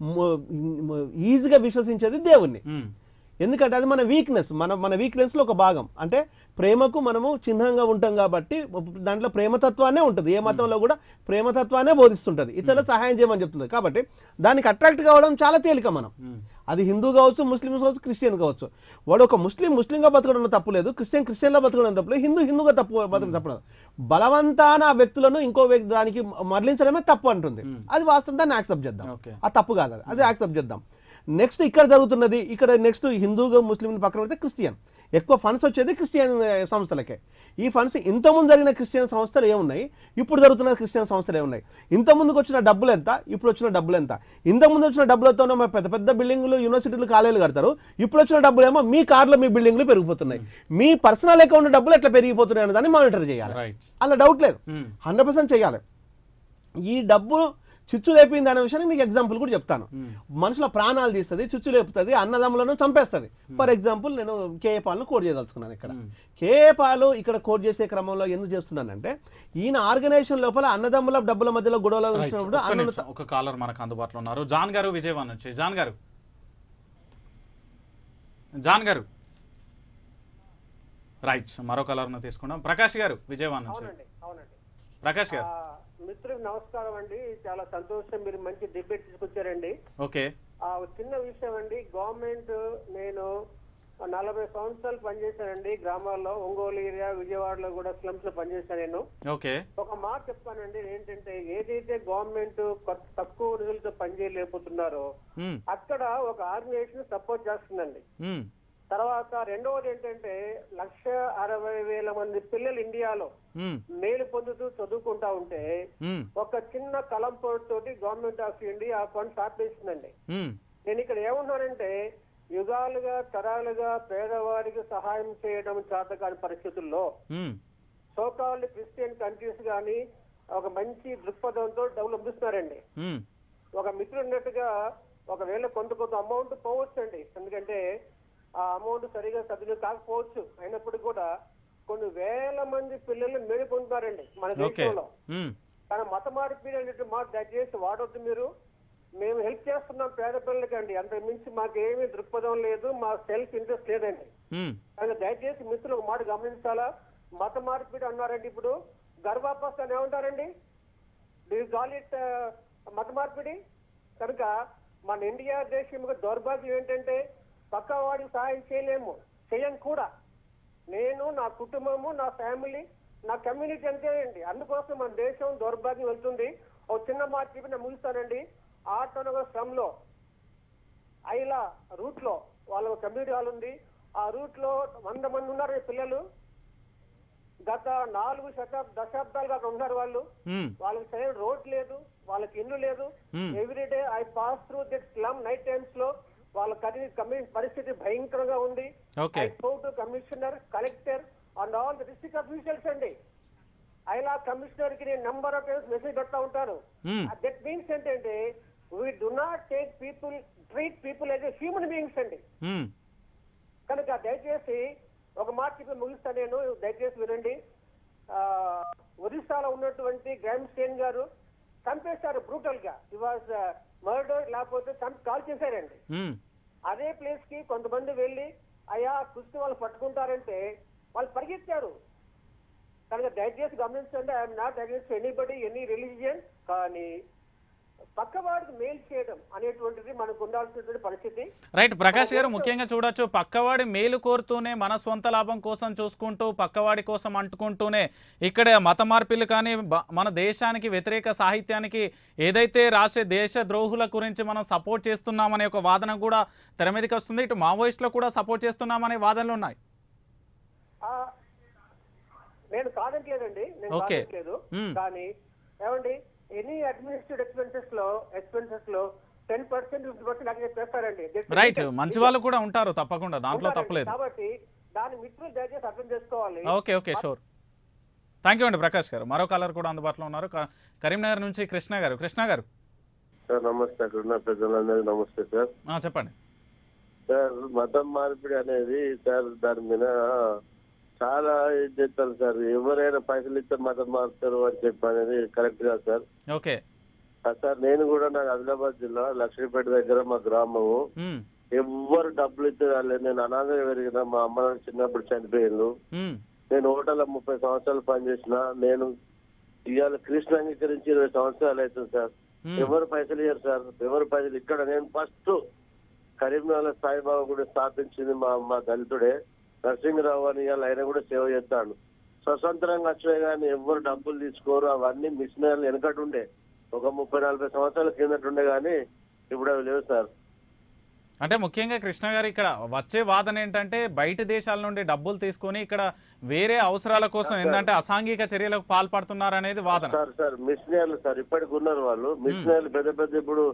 ఈజీగా విశ్వసించేది దేవుణ్ణి. ఎందుకంటే అది మన వీక్నెస్, మన వీక్నెస్లో ఒక భాగం. అంటే ప్రేమకు మనము చిహ్నంగా ఉంటాం కాబట్టి దాంట్లో ప్రేమతత్వాన్నే ఉంటుంది. ఏ మతంలో కూడా ప్రేమతత్వాన్నే బోధిస్తుంటుంది, ఇతరుల సహాయం చేయమని చెప్తుంది. కాబట్టి దానికి అట్రాక్ట్ కావడం చాలా తేలిక. మనం అది హిందూ కావచ్చు, ముస్లిమ్స్ కావచ్చు, క్రిస్టియన్ కావచ్చు. వాడు ఒక ముస్లింగా బతకడం తప్పులేదు, క్రిస్టియన్లో బతకడం తప్పులేదు, హిందూగా బతకడం తప్పులేదు. బలవంతాన ఆ వ్యక్తులను ఇంకో వ్యక్తి దానికి మరలించడమే తప్పు అంటుంది. అది వాస్తవం, దాన్ని యాక్సెప్ట్ చేద్దాం. ఆ తప్పు కాదు, అది యాక్సెప్ట్ చేద్దాం. నెక్స్ట్ ఇక్కడ జరుగుతున్నది, ఇక్కడ నెక్స్ట్ హిందూగా ముస్లిం పక్కన పెడితే క్రిస్టియన్ ఎక్కువ ఫండ్స్ వచ్చేది క్రిస్టియన్ సంస్థలకే. ఈ ఫండ్స్ ఇంతకుముందు జరిగిన క్రిస్టియన్ సంస్థలు ఏమున్నాయి, ఇప్పుడు జరుగుతున్న క్రిస్టియన్ సంస్థలు ఏమున్నాయి, ఇంతకుముందుకు వచ్చిన డబ్బులు ఎంత, ఇప్పుడు వచ్చిన డబ్బులు ఎంత. ఇంతకుముందు వచ్చిన డబ్బులతోనే పెద్ద పెద్ద బిల్డింగ్లు, యూనివర్సిటీలు, కాలేజీలు కడతారు. ఇప్పుడు వచ్చిన డబ్బులు ఏమో మీ కార్లు, మీ బిల్డింగ్లు పెరిగిపోతున్నాయి. మీ పర్సనల్ అకౌంట్ డబ్బులు ఎట్లా పెరిగిపోతున్నాయి అనే దాన్ని మానిటర్ చేయాలి. అలా డౌట్ లేదు, 100% చేయాలి. ఈ డబ్బు చిచ్చు లేపింది అనే విషయాన్ని మీకు ఎగ్జాంపుల్ కూడా చెప్తాను. మనుషుల ప్రాణాలు తీస్తుంది, చిచ్చు లేపుతుంది, అన్నదమ్ములను చంపేస్తుంది. ఫర్ ఎగ్జాంపుల్ నేను కేఏ పాల్ను కోట్ చేయదలుచుకున్నాను. ఇక్కడ కేఏ పాలు ఇక్కడ కోట్ చేసే క్రమంలో ఎందుకు చేస్తున్నానంటే ఈయన ఆర్గనైజేషన్ లోపల అన్నదమ్ముల డబ్బుల మధ్యలో గొడవలు. ఒక కాలర్ మనకు అందుబాటులో ఉన్నారు, జాన్ గారు, విజయవాడ నుంచి. జాన్ గారు రైట్, మరో కాలర్ను తీసుకున్నాం. ప్రకాష్ గారు విజయవాడ నుంచి. ప్రకాష్ గారు, మిత్రులకు నమస్కారం అండి. చాలా సంతోషం, మీరు మంచి డిబేట్ తీసుకొచ్చారండి. ఓకే, చిన్న విషయం అండి. గవర్నమెంట్, నేను 40 సంవత్సరాలు పనిచేశానండి గ్రామాల్లో, ఒంగోలు ఏరియా, విజయవాడలో కూడా స్లమ్స్ లో పనిచేశాను నేను. ఓకే, ఒక మాట చెప్తానండి, ఏంటంటే ఏదైతే గవర్నమెంట్ తక్కువ రోజులతో పనిచేయలేకపోతున్నారో అక్కడ ఒక ఆర్గనైజేషన్ సపోర్ట్ చేస్తుందండి. తర్వాత రెండవది ఏంటంటే 1,60,000 మంది పిల్లలు ఇండియాలో మేలు పొందుతూ చదువుకుంటా ఉంటే ఒక చిన్న తోటి గవర్నమెంట్ ఆఫ్ ఇండియా ఆ ఫండ్స్ ఆపేస్తుందండి. నేను ఇక్కడ ఏమన్నానంటే యుగాలుగా తరాలుగా పేదవారికి సహాయం చేయడం చేతకాని పరిస్థితుల్లో సోకాల్డ్ క్రిస్టియన్ కంట్రీస్ గాని ఒక మంచి దృక్పథంతో డబ్బులు పంపిస్తున్నారండి. ఒక మిత్రుడు ఉన్నట్టుగా ఒకవేళ కొంత అమౌంట్ పోవచ్చు అండి, ఎందుకంటే ఆ అమౌంట్ సరిగా సభ్యులు కాకపోవచ్చు. అయినప్పుడు కూడా కొన్ని వేల మంది పిల్లలు మేలు పొందుతారండి మన దేశంలో. కానీ మత మార్పిడి అనేటువంటి మాట దయచేసి వాడొద్దు మీరు. మేము హెల్ప్ చేస్తున్నాం పేద పిల్లలకండి, అంత మించి మాకేమీ దృక్పథం లేదు, మా సెల్ఫ్ ఇంట్రెస్ట్ లేదండి. కానీ దయచేసి మిత్రులు ఒక మాట గమనించాలా. మత మార్పిడి అన్నారండి, ఇప్పుడు గర్భాపస్ అని ఏమంటారండి, మత మార్పిడి. కనుక మన ఇండియా దేశం దౌర్భాగ్యం ఏంటంటే పక్కవాడికి సహాయం చేయలేము, చెయ్యం కూడా. నేను, నా కుటుంబము, నా ఫ్యామిలీ, నా కమ్యూనిటీ అంతేనండి. అందుకోసం మన దేశం దౌర్భాగ్యం వెళ్తుంది. ఒక చిన్న మాట చెప్పి నేను ముగిస్తానండి. ఆటోనగర్ శ్రమంలో ఐలా రూట్ లో వాళ్ళ కమ్యూనిటీ హాల్ ఉంది. ఆ రూట్ లో 100 మంది ఉన్నారు పిల్లలు. గత 4 దశాబ్దాలుగా అక్కడ ఉన్నారు వాళ్ళు. వాళ్ళకి సరైన రోడ్ లేదు, వాళ్ళకి ఇల్లు లేదు. Everyday I pass through that slum night times లో. వాళ్ళ పరిస్థితి భయంకరంగా ఉంది. Commissioner, collector and all the district officials అండి. ఐలా కమిషనర్ కి నేను నెంబర్ ఆఫ్ టైమ్స్ మెసేజ్ పెడతా ఉంటాను. దట్ మీన్స్ ఏంటంటే we do not treat people as a human beings అండి. కనుక దయచేసి ఒక మాట చెప్పి ముగిస్తాను నేను, దయచేసి వినండి. ఒరిస్సాలో ఉన్నటువంటి గ్రామ్ స్టేన్ గారు చంపేశారు బ్రూటల్ గా. హి వాజ్ మర్డర్, లేకపోతే కాల్ చేశారండి. అదే ప్లేస్ కి కొంతమంది వెళ్ళి అయ్యా క్రిస్టియన్ వాళ్ళు పట్టుకుంటారంటే వాళ్ళు పరిగెత్తారు. కనుక దయచేసి గమనించండి, I'm not against anybody, any religion, కానీ పక్కవాడికి మేలు చేయడం అనేటువంటిది మనకు ఉండాల్సినటువంటి పరిస్థితి. రైట్ ప్రకాష్ గారు, ముఖ్యంగా చూడొచ్చు పక్కవాడి మేలు కోరుతూనే మన సొంత లాభం కోసం చూసుకుంటూ పక్కవాడి కోసం అంటుకుంటూనే ఇక్కడ మత మార్పిలు కానీ మన దేశానికి వ్యతిరేక సాహిత్యానికి ఏదైతే రాసే దేశ ద్రోహుల గురించి మనం సపోర్ట్ చేస్తున్నామనే ఒక వాదన కూడా తెర మీదకి వస్తుంది. ఇటు మావోయిస్టులు కూడా సపోర్ట్ చేస్తున్నామనే వాదనలు ఉన్నాయి. నేను కాదంటలేదండి, నేను కాదంటలేదు. కానీ ఏమండి, ఎనీ అడ్మినిస్ట్రేటివ్ ఎక్స్పెన్సెస్ లో 10% 50% అక్కడ చేస్తారండి. రైట్, మంచి వాళ్ళు కూడా ఉంటారు తప్పకుండా, దాంట్లో తప్పలేదు. కాబట్టి దాని మిత్రులు దయచేసి అర్థం చేసుకోవాలి. Okay sure. థ్యాంక్ యూ అండి ప్రకాష్ గారు. మరో కాలర్ కూడా అందుబాటులో ఉన్నారు, కరీంనగర్ నుంచి కృష్ణ గారు. కృష్ణ గారు సార్ నమస్తే. ప్రజలందరూ నమస్తే సార్. చెప్పండి సార్. మతం మార్పిడి అనేది సార్ దాని మీద చాలా ఇది చేస్తారు సార్. ఎవరైనా పైసలు ఇస్తే మతం మారుతారు అని చెప్పి అనేది కరెక్ట్ కాదు సార్. ఓకే సార్, నేను కూడా నాకు ఆదిలాబాద్ జిల్లా లక్ష్మీపేట దగ్గర మా గ్రామము, ఎవ్వరు డబ్బులు ఇస్తే రాలేదు. నేను అనాథగా పెరిగిన, మా అమ్మ చిన్నప్పుడు చనిపోయిండు. నేను హోటల్లో 30 సంవత్సరాలు పనిచేసిన. నేను ఇవాళ కృష్ణ అంగీకరించి 20 సంవత్సరాలు అవుతుంది సార్. ఎవరు పైసలు ఇయ్యారు సార్, ఎవరు పైసలు. ఇక్కడ నేను ఫస్ట్ కరీంనగర్ సాయిబాబా కూడా స్థాపించింది మా దళితుడే నరసింహరావు అని. ఇవాళ ఆయన కూడా సేవ చేస్తాడు. స్వతంత్రంగా వచ్చాయి కానీ ఎవరు డబ్బులు తీసుకోరు. అవన్నీ మిషనరీలు వెనకటి ఉండే, ఒక 30-40 సంవత్సరాల కిందట ఉండే, కానీ ఇప్పుడు అవి లేవు సార్. అంటే ముఖ్యంగా కృష్ణ గారు ఇక్కడ వచ్చే వాదన ఏంటంటే బయట దేశాల నుండి డబ్బులు తీసుకొని ఇక్కడ వేరే అవసరాల కోసం ఏంటంటే అసాంఘిక చర్యలకు పాల్పడుతున్నారు అనేది వాదన. సార్ మిషనరీలు సార్ ఇప్పటికి ఉన్నారు వాళ్ళు. మిషనరీలు పెద్ద ఇప్పుడు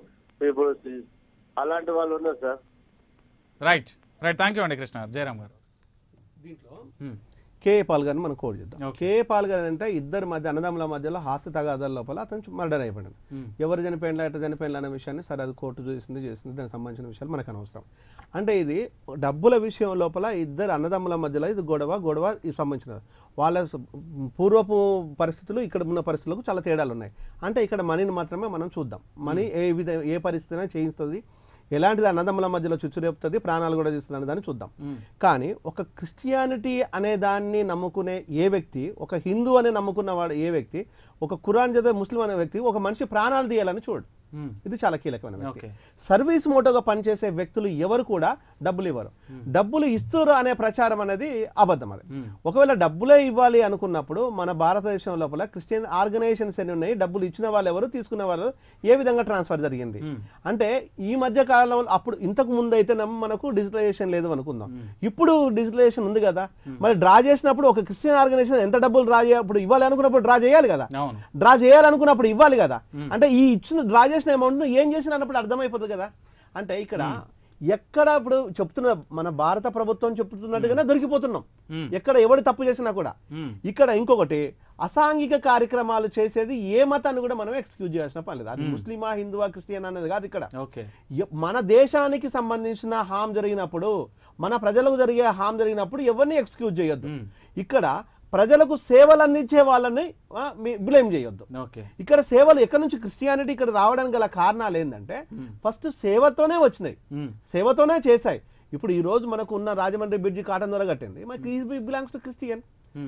అలాంటి వాళ్ళు ఉన్నారు సార్. రైట్. థ్యాంక్ యూ అండి కృష్ణ గారు. జయరామ్ గారు, దీంట్లో కేఏ పాల్ గారిని మనం కోడ్ చేద్దాం. కేఏ పాల్ గారు అంటే ఇద్దరి మధ్య అన్నదమ్ముల మధ్యలో ఆస్తి తగాదాల లోపల అతను మర్డర్ అయిపోయాడు. ఎవరు చనిపోయిన ఎట్లా చనిపోయిన అనే విషయాన్ని సరే అది కోర్టు చేసింది దానికి సంబంధించిన విషయాలు మనకు అనవసరం. అంటే ఇది డబ్బుల విషయం లోపల ఇద్దరు అన్నదమ్ముల మధ్యలో ఇది గొడవ ఇది సంబంధించినది. వాళ్ళ పూర్వపు పరిస్థితులు ఇక్కడ ఉన్న పరిస్థితులకు చాలా తేడాలు ఉన్నాయి. అంటే ఇక్కడ మనీని మాత్రమే మనం చూద్దాం. మనీ ఏ పరిస్థితి చేయిస్తుంది, ఎలాంటిది అన్నదమ్ముల మధ్యలో చుచ్చురేపుతుంది, ప్రాణాలు కూడా తీస్తుంది దాన్ని చూద్దాం. కానీ ఒక క్రిస్టియానిటీ అనే దాన్ని నమ్ముకునే ఏ వ్యక్తి, ఒక హిందూ అని నమ్ముకున్నవాడు ఏ వ్యక్తి, ఒక ఖురాన్ చదివే ముస్లిం అనే వ్యక్తి ఒక మనిషి ప్రాణాలు తీయాలని చూడు. ఇది చాలా కీలకమైన వ్యక్తి. సర్వీస్ మోటోగా పనిచేసే వ్యక్తులు ఎవరు కూడా డబ్బులు ఇవ్వరు. డబ్బులు ఇస్తారు అనే ప్రచారం అనేది అబద్ధం. అది ఒకవేళ డబ్బులే ఇవ్వాలి అనుకున్నప్పుడు మన భారతదేశం లోపల క్రిస్టియన్ ఆర్గనైజేషన్స్ ఎన్ని ఉన్నాయి, డబ్బులు ఇచ్చిన వాళ్ళు ఎవరు, తీసుకున్న వాళ్ళు ఏ విధంగా ట్రాన్స్ఫర్ జరిగింది అంటే ఈ మధ్య కాలంలో, అప్పుడు ఇంతకు ముందు అయితే మనకు డిజిటలైజేషన్ లేదు అనుకుందాం, ఇప్పుడు డిజిటలైజేషన్ ఉంది కదా. మరి డ్రా చేసినప్పుడు ఒక క్రిస్టియన్ ఆర్గనైజేషన్ ఎంత డబ్బులు డ్రా ఇప్పుడు ఇవ్వాలి అనుకున్నప్పుడు డ్రా చేయాలి కదా, డ్రా చేయాలనుకున్నప్పుడు ఇవ్వాలి కదా. అంటే ఈ ఇచ్చిన డ్రా చేసిన అమౌంట్ ఏం చేసిన అన్నప్పుడు అర్థమైపోతుంది కదా. అంటే ఇక్కడ ఎక్కడ ఇప్పుడు చెప్తున్న మన భారత ప్రభుత్వం చెప్తున్నట్టుగానే దొరికిపోతున్నాం ఎక్కడ ఎవడు తప్పు చేసినా కూడా. ఇక్కడ ఇంకొకటి అసాంఘిక కార్యక్రమాలు చేసేది ఏ మతాన్ని కూడా మనం ఎక్స్క్యూజ్ చేయాల్సిన పని లేదు. అది ముస్లిమా, హిందువా, క్రిస్టియన్ అనేది కాదు. ఇక్కడ మన దేశానికి సంబంధించిన హామ్ జరిగినప్పుడు, మన ప్రజలకు జరిగే హామ్ జరిగినప్పుడు ఎవరిని ఎక్స్క్యూజ్ చేయొద్దు. ఇక్కడ ప్రజలకు సేవలు అందించే వాళ్ళని బ్లేమ్ చేయొద్దు. ఇక్కడ సేవలు ఎక్కడి నుంచి క్రిస్టియానిటీ ఇక్కడ రావడానికి గల కారణాలు ఏంటంటే ఫస్ట్ సేవతోనే వచ్చినాయి, సేవతోనే చేశాయి. ఇప్పుడు ఈ రోజు మనకు ఉన్న రాజమండ్రి బ్రిడ్జి కాటన్ ద్వారా కట్టింది, బిలాంగ్స్ టు క్రిస్టియన్.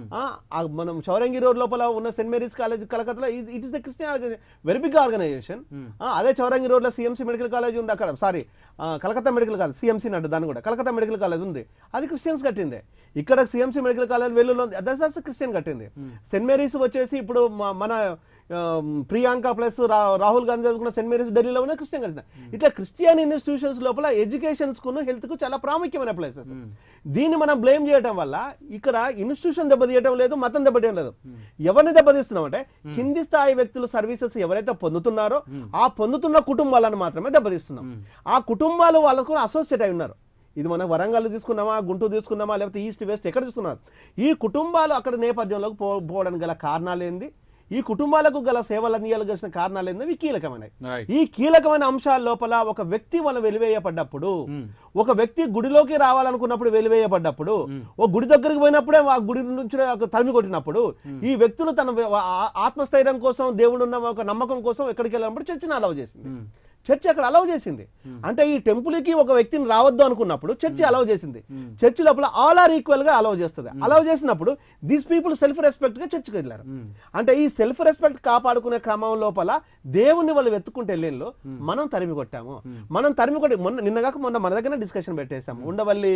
మనం చౌరంగి రోడ్ లోపల ఉన్న సెయింట్ మేరీస్ కాలేజ్ కలకత్తాలో it is the Christian organisation, very big organisation. అదే చౌరంగి రోడ్ లో సిఎంసి మెడికల్ కాలేజ్ ఉంది అక్కడ, కలకత్తా మెడికల్ కాలేజ్, సిఎంసి నడ్డు దాన్ని కూడా కలకత్తా మెడికల్ కాలేజ్ ఉంది, అది క్రిస్టియన్స్ కట్టిందే. ఇక్కడ సిఎంసి మెడికల్ కాలేజ్ వెల్లులో ఉంది, దట్స్ క్రిస్టియన్ కట్టింది. సెయింట్ మేరీస్ వచ్చేసి ఇప్పుడు మన ప్రియాంక ప్లస్ రాహుల్ గాంధీ చదువుకున్న సెయింట్ మేరీస్ ఢిల్లీలో ఉన్న క్రిస్టియన్ కట్టిన. ఇట్లా క్రిస్టియన్ ఇన్స్టిట్యూషన్స్ లోపల ఎడ్యుకేషన్స్ కు హెల్త్ కు చాలా ప్రాముఖ్యమైన ప్లేసెస్. దీన్ని మనం బ్లేమ్ చేయడం వల్ల ఇక్కడ ఇన్స్టిట్యూషన్ దెబ్బతీయడం లేదు, మతం దెబ్బతీయడం లేదు. ఎవరిని దెబ్బతీస్తున్నాం అంటే కింది స్థాయి వ్యక్తులు సర్వీసెస్ ఎవరైతే పొందుతున్నారో ఆ పొందుతున్న కుటుంబాలను మాత్రమే దెబ్బతీస్తున్నాం. ఆ కుటుంబాలు వాళ్ళకు అసోసియేట్ అయి ఉన్నారు. ఇది మనం వరంగల్ తీసుకున్నామా, గుంటూరు తీసుకున్నామా, లేకపోతే ఈస్ట్ వెస్ట్ ఎక్కడ తీసుకున్నారు? ఈ కుటుంబాలు అక్కడ నేపథ్యంలోకి పోవడానికి గల కారణాలు ఏంది, ఈ కుటుంబాలకు గల సేవలు అందించాల్సిన కారణాలు ఏంది కీలకమైనవి. ఈ కీలకమైన అంశాల లోపల ఒక వ్యక్తి మనం వెలివేయబడ్డప్పుడు, ఒక వ్యక్తి గుడిలోకి రావాలనుకున్నప్పుడు వెలివేయబడ్డప్పుడు, ఓ గుడి దగ్గరికి పోయినప్పుడే ఆ గుడి నుంచి తరిమి కొట్టినప్పుడు, ఈ వ్యక్తులు తన ఆత్మస్థైర్యం కోసం, దేవుడు ఉన్న ఒక నమ్మకం కోసం ఎక్కడికి వెళ్ళినప్పుడు చర్చిని అలౌ చేసింది. చర్చి అక్కడ అలౌ చేసింది. అంటే ఈ టెంపుల్కి ఒక వ్యక్తిని రావద్దు అనుకున్నప్పుడు చర్చి అలౌ చేసింది. చర్చి లోపల ఆల్ ఆర్ ఈక్వల్ గా అలౌ చేస్తుంది. అలౌ చేసినప్పుడు దీస్ పీపుల్ సెల్ఫ్ రెస్పెక్ట్ గా చర్చికి వెళ్ళారు. అంటే ఈ సెల్ఫ్ రెస్పెక్ట్ కాపాడుకునే క్రమం లోపల దేవుణ్ణి వాళ్ళు వెతుక్కుంటే వెళ్ళేలో మనం తరిమి కొట్టాము. మనం తరిమి కొట్టి నిన్నగాక మొన్న మన దగ్గర డిస్కషన్ పెట్టేస్తాము. ఉండవల్లి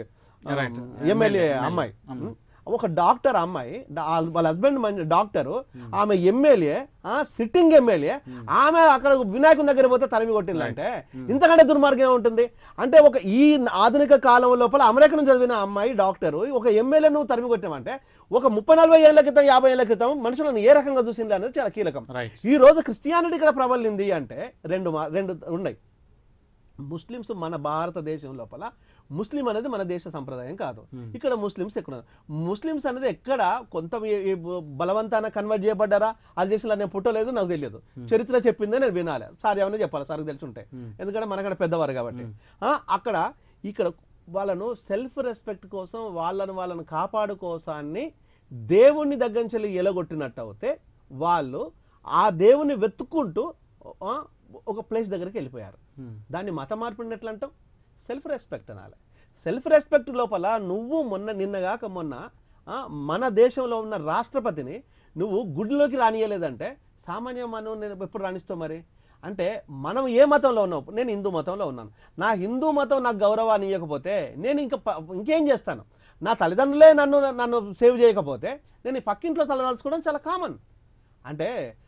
ఎమ్మెల్యే అమ్మాయి, ఒక డాక్టర్ అమ్మాయి, వాళ్ళ హస్బెండ్ డాక్టరు, ఆమె ఎమ్మెల్యే, సిట్టింగ్ ఎమ్మెల్యే, ఆమె అక్కడ వినాయకుని దగ్గర పోతే తరిమి కొట్టిందంటే ఇంతకంటే దుర్మార్గం ఉంటుంది. అంటే ఒక ఈ ఆధునిక కాలం లోపల అమెరికన్ చదివిన అమ్మాయి డాక్టరు ఒక ఎమ్మెల్యే నువ్వు తరిమి కొట్టామంటే ఒక 30-40 ఏళ్ల క్రితం, 50 ఏళ్ల క్రితం మనుషులను ఏ రకంగా చూసింది అనేది చాలా కీలకం. ఈ రోజు క్రిస్టియానిటీ ఇక్కడ ప్రబలింది అంటే రెండు ఉన్నాయి. ముస్లిమ్స్ మన భారతదేశం లోపల ముస్లిం అనేది మన దేశ సంప్రదాయం కాదు. ఇక్కడ ముస్లిమ్స్ ఎక్కడ ముస్లిమ్స్ అనేది ఎక్కడ కొంత బలవంతాన కన్వర్ట్ చేయబడ్డారా అది దేశంలో నేను పుట్టలేదు, నాకు తెలియదు. చరిత్ర చెప్పిందే నేను వినాలి. సార్ ఏమైనా చెప్పాలి, సార్కి తెలిసి ఉంటాయి, ఎందుకంటే మనకడ పెద్దవారు కాబట్టి. అక్కడ ఇక్కడ వాళ్ళను సెల్ఫ్ రెస్పెక్ట్ కోసం, వాళ్ళను కాపాడుకోసాన్ని దేవుణ్ణి దగ్గర నుంచి ఎలగొట్టినట్టు అవుతే వాళ్ళు ఆ దేవుణ్ణి వెతుక్కుంటూ ఒక ప్లేస్ దగ్గరికి వెళ్ళిపోయారు. దాన్ని మత మార్పిడిని ఎట్లా అంటాం? సెల్ఫ్ రెస్పెక్ట్ అనాలి. సెల్ఫ్ రెస్పెక్ట్ లోపల నువ్వు నిన్నగాక మొన్న మన దేశంలో ఉన్న రాష్ట్రపతిని నువ్వు గుడిలోకి రానియలేదంటే సామాన్య మనం నేను ఎప్పుడు రాణిస్తావు మరి? అంటే మనం ఏ మతంలో ఉన్నావు? నేను హిందూ మతంలో ఉన్నాను. నా హిందూ మతం నాకు గౌరవాన్ని ఇవ్వకపోతే నేను ఇంకేం చేస్తాను? నా తల్లిదండ్రులే నన్ను సేవ్ చేయకపోతే నేను ఈ పక్కింట్లో తలదాల్చుకోవడం చాలా కామన్. అంటే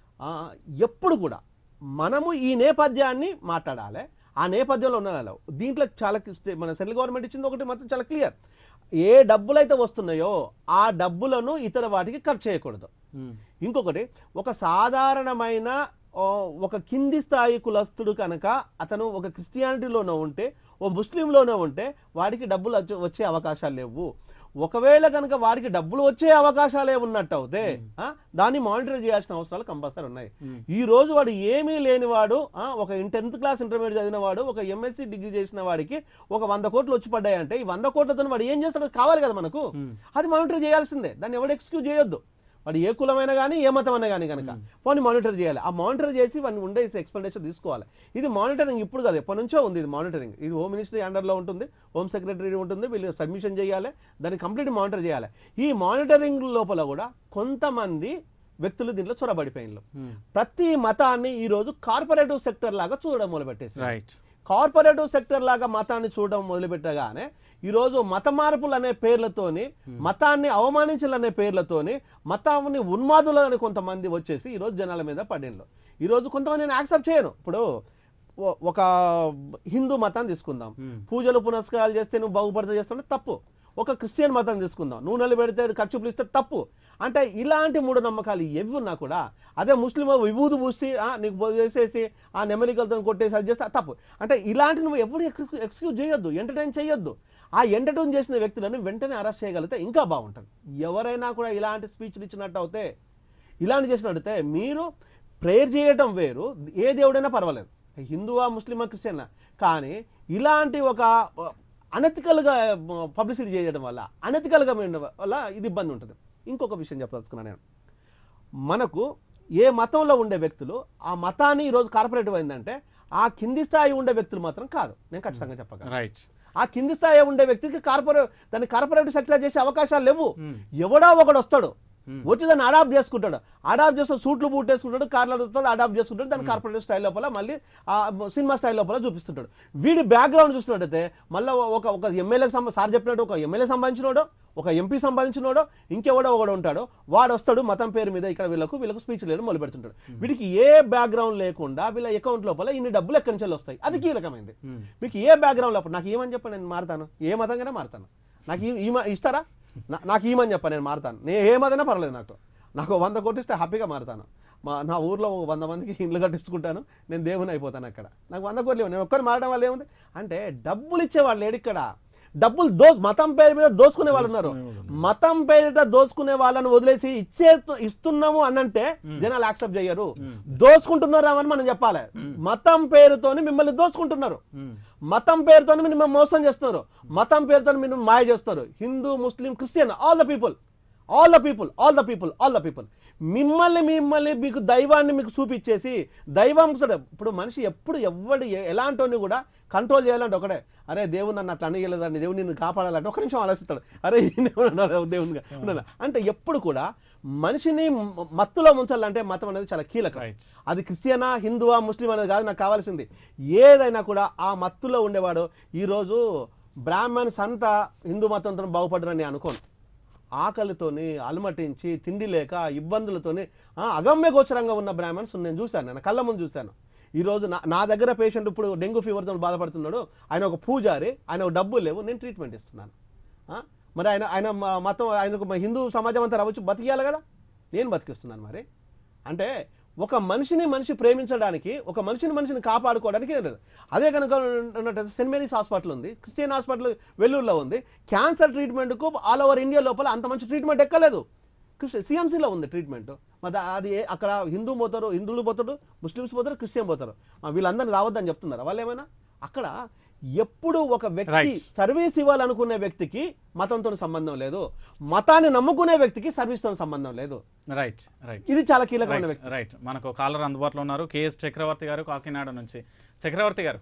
ఎప్పుడు కూడా మనము ఈ నేపథ్యాన్ని మాట్లాడాలి. ఆ నేపథ్యంలో ఉండాలి. దీంట్లో చాలా మన సెంట్రల్ గవర్నమెంట్ ఇచ్చింది ఒకటి మాత్రం చాలా క్లియర్. ఏ డబ్బులు అయితే వస్తున్నాయో ఆ డబ్బులను ఇతర వాటికి ఖర్చు చేయకూడదు. ఇంకొకటి, ఒక సాధారణమైన ఒక కింది స్థాయి కులస్తుడు కనుక అతను ఒక క్రిస్టియానిటీలోనే ఉంటే, ఓ ముస్లింలోనే ఉంటే వాడికి డబ్బులు వచ్చే అవకాశాలు లేవు. ఒకవేళ కనుక వాడికి డబ్బులు వచ్చే అవకాశాలే ఉన్నట్టు అవుతే దాన్ని మానిటర్ చేయాల్సిన అవసరాలు కంపల్సరీ ఉన్నాయి. ఈ రోజు వాడు ఏమీ లేనివాడు, ఒక 10th క్లాస్ ఇంటర్మీడియట్ చదివిన వాడు, ఒక MSc డిగ్రీ చేసిన వాడికి ఒక 100 కోట్లు వచ్చి పడ్డాయంటే ఈ 100 కోట్లతో వాడు ఏం చేస్తాడో కావాలి కదా మనకు. అది మానిటర్ చేయాల్సిందే. దాన్ని ఎవడు ఎక్స్క్యూజ్ చేయొద్దు. వాడు ఏ కులమైనా కానీ ఏ మతమైనా కానీ కనుక వాడిని మానిటర్ చేయాలి. ఆ మానిటర్ చేసి వాడిని ఉండే ఎక్స్పెండిచర్ తీసుకోవాలి. ఇది మానిటరింగ్ ఇప్పుడు కాదు, ఎప్పటి నుంచో ఉంది ఇది మానిటరింగ్. ఇది హోమ్ మినిస్ట్రీ అండర్లో ఉంటుంది, హోమ్ సెక్రటరీ ఉంటుంది, వీళ్ళు సబ్మిషన్ చేయాలి, దాన్ని కంప్లీట్ మానిటర్ చేయాలి. ఈ మానిటరింగ్ లోపల కూడా కొంతమంది వ్యక్తులు దీంట్లో చొరబడిపోయిన ప్రతి మతాన్ని ఈ రోజు కార్పొరేటివ్ సెక్టర్ లాగా చూడడం మొదలుపెట్టేసి, కార్పొరేటివ్ సెక్టర్ లాగా మతాన్ని చూడడం మొదలుపెట్టగానే ఈరోజు మత మార్పులు అనే పేర్లతోని, మతాన్ని అవమానించాలనే పేర్లతోని, మతాన్ని ఉన్మాదులని కొంతమంది వచ్చేసి ఈరోజు జనాల మీద పడినలో. ఈరోజు కొంతమంది నేను యాక్సెప్ట్ చేయను. ఇప్పుడు ఒక హిందూ మతాన్ని తీసుకుందాం, పూజలు పునస్కారాలు చేస్తే నువ్వు బాగుపడతా చేస్తుంటే తప్పు. ఒక క్రిస్టియన్ మతం తీసుకుందాం, నూనెలు పెడితే ఖర్చులు ఇస్తే తప్పు. అంటే ఇలాంటి మూఢనమ్మకాలు ఎవి ఉన్నా కూడా, అదే ముస్లిం విభూతి పూసి నీకు చేసేసి ఆ నెమలికలతో కొట్టేసి అది చేస్తే తప్పు. అంటే ఇలాంటి నువ్వు ఎప్పుడు ఎక్స్క్యూజ్ చేయొద్దు, ఎంటర్టైన్ చేయొద్దు. ఆ ఎంటర్టైన్ చేసిన వ్యక్తులను వెంటనే అరెస్ట్ చేయగలిగితే ఇంకా బాగుంటుంది. ఎవరైనా కూడా ఇలాంటి స్పీచ్లు ఇచ్చినట్టు అవుతే, ఇలాంటి చేసినట్టయితే మీరు ప్రేయర్ చేయటం వేరు, ఏ దేవుడైనా పర్వాలేదు, హిందువా ముస్లిమా క్రిస్టియనా, కానీ ఇలాంటి ఒక అనెతికల్గా పబ్లిసిటీ చేయడం వల్ల, అనెతికల్గా వల్ల ఇది ఇబ్బంది ఉంటుంది. ఇంకొక విషయం చెప్పదలుచుకున్నాను నేను. మనకు ఏ మతంలో ఉండే వ్యక్తులు ఆ మతాన్ని ఈరోజు కార్పొరేటివ్ అయిందంటే ఆ కింది స్థాయి ఉండే వ్యక్తులు మాత్రం కాదు, నేను ఖచ్చితంగా చెప్పగలను. ఆ కింది స్థాయి ఉండే వ్యక్తికి దాన్ని కార్పొరేటివ్ సెక్టర్ చేసే అవకాశాలు లేవు. ఎవడో ఒకడు వస్తాడు, వచ్చి దాన్ని అడాప్ట్ చేసుకుంటాడు, అడాప్ట్ చేస్తే సూట్లు బూట్ వేసుకుంటాడు, కార్లలో వస్తాడు, అడాప్ట్ చేసుకుంటాడు, దాన్ని కార్పొరేటివ్ స్టైల్ లోపల మళ్ళీ సినిమా స్టైల్ లోపల చూపిస్తుంటాడు. వీడి బ్యాక్గ్రౌండ్ చూసినట్టయితే మళ్ళీ ఒక ఎమ్మెల్యేకి సార్ చెప్పినట్టు ఒక ఎమ్మెల్యే సంబంధించినోడో, ఒక ఎంపీ సంబంధించినోడో, ఇంకెవడో ఒకడు ఉంటాడు, వాడు వస్తాడు మతం పేరు మీద ఇక్కడ వీళ్ళకు స్పీచ్ లేదు మొదలు పెడుతుంటాడు. వీడికి ఏ బ్యాక్గ్రౌండ్ లేకుండా వీళ్ళ అకౌంట్ లోపల ఇన్ని డబ్బులు ఎక్కడి నుంచి వస్తాయి, అది కీలకమైంది. మీకు ఏ బ్యాక్గ్రౌండ్ లోపల నాకు ఏమని చెప్ప నేను మారుతాను, ఏ మతంగానే మారుతాను, నాకు ఇస్తారా, నాకు ఏమని చెప్ప నేను మారుతాను, నేను ఏ మతమైనా పర్లేదు, నాకు 100 కోట్లు ఇస్తే హ్యాపీగా మారుతాను. నా ఊర్లో 100 మందికి ఇల్లు కట్టించుకుంటాను, నేను దేవుని అయిపోతాను. అక్కడ నాకు 100 కోట్లు లేవు, నేను ఒక్కరిని మారడం వల్ల ఏముంది? అంటే డబ్బులు ఇచ్చేవాళ్ళు లేడు ఇక్కడ. డబ్బులు మతం పేరు మీద దోసుకునే వాళ్ళు ఉన్నారు. మతం పేరిట దోసుకునే వాళ్ళని వదిలేసి ఇస్తున్నాము అనంటే జనాలు యాక్సెప్ట్ చేయరు. దోసుకుంటున్నారు అని మనం చెప్పాలి. మతం పేరుతోని మిమ్మల్ని దోసుకుంటున్నారు, మతం పేరుతో మిమ్మల్ని మోసం చేస్తున్నారు, మతం పేరుతో మీరు మాయ చేస్తున్నారు. Hindu, Muslim, Christian, all the people మిమ్మల్ని మీకు దైవాన్ని మీకు చూపించేసి దైవం. ఇప్పుడు మనిషి ఎప్పుడు ఎలాంటి కూడా కంట్రోల్ చేయాలంటే ఒకటే, అరే దేవుడు నన్ను అట్లా అనగలేదండి, దేవుడు నిన్ను కాపాడాలంటే ఒక నిమిషం ఆలోచిస్తాడు, అరే దేవునిగా అంటే ఎప్పుడు కూడా మనిషిని మత్తులో ముంచాలంటే మతం అనేది చాలా కీలకం. అది క్రిస్టియనా, హిందువా, ముస్లిం అనేది కాదు నాకు కావాల్సింది. ఏదైనా కూడా ఆ మత్తులో ఉండేవాడు ఈరోజు బ్రాహ్మణ్స్ అంతా హిందూ మతంతో బాగుపడరని అనుకోను. ఆకలితోని అలమటించి తిండి లేక ఇబ్బందులతోని అగమ్య గోచరంగా ఉన్న బ్రాహ్మణ్స్ నేను చూశాను, నేను కళ్ళ ముందు చూశాను. ఈరోజు నా దగ్గర పేషెంట్ ఇప్పుడు డెంగ్యూ ఫీవర్తో బాధపడుతున్నాడు, ఆయన ఒక పూజారి, ఆయన డబ్బులు లేవు, నేను ట్రీట్మెంట్ ఇస్తున్నాను. మరి ఆయన మతం, ఆయనకు హిందూ సమాజం అంతా రావచ్చు, బతికేయాలి కదా, నేను బతికిస్తున్నాను. మరి అంటే ఒక మనిషి ప్రేమించడానికి, ఒక మనిషిని కాపాడుకోవడానికి లేదు. అదే కనుక సెయింట్ మేరీస్ హాస్పిటల్ ఉంది, క్రిస్టియన్ హాస్పిటల్ వెల్లూరులో ఉంది. క్యాన్సర్ ట్రీట్మెంట్కు ఆల్ ఓవర్ ఇండియా లోపల అంత మంచి ట్రీట్మెంట్ ఎక్కలేదు. సిఎంసీలో ఉంది ట్రీట్మెంట్. మరి అది అక్కడ హిందువులు పోతారు, ముస్లిమ్స్ పోతారు, క్రిస్టియన్ పోతారు. వీళ్ళందరినీ రావద్దని చెప్తున్నారు వాళ్ళు ఏమైనా? అక్కడ ఎప్పుడు ఒక వ్యక్తి సర్వీస్ ఇవ్వాలనుకునే వ్యక్తికి మతంతో సంబంధం లేదు, మతాన్ని నమ్ముకునే వ్యక్తికి సర్వీస్తో సంబంధం లేదు. రైట్. ఇది చాలా కీలకమైన వ్యక్తి. రైట్. మనకు కాలర్ అందుబాటులో ఉన్నారు, కేఎస్ చక్రవర్తి గారు, కాకినాడ నుంచి. చక్రవర్తి గారు.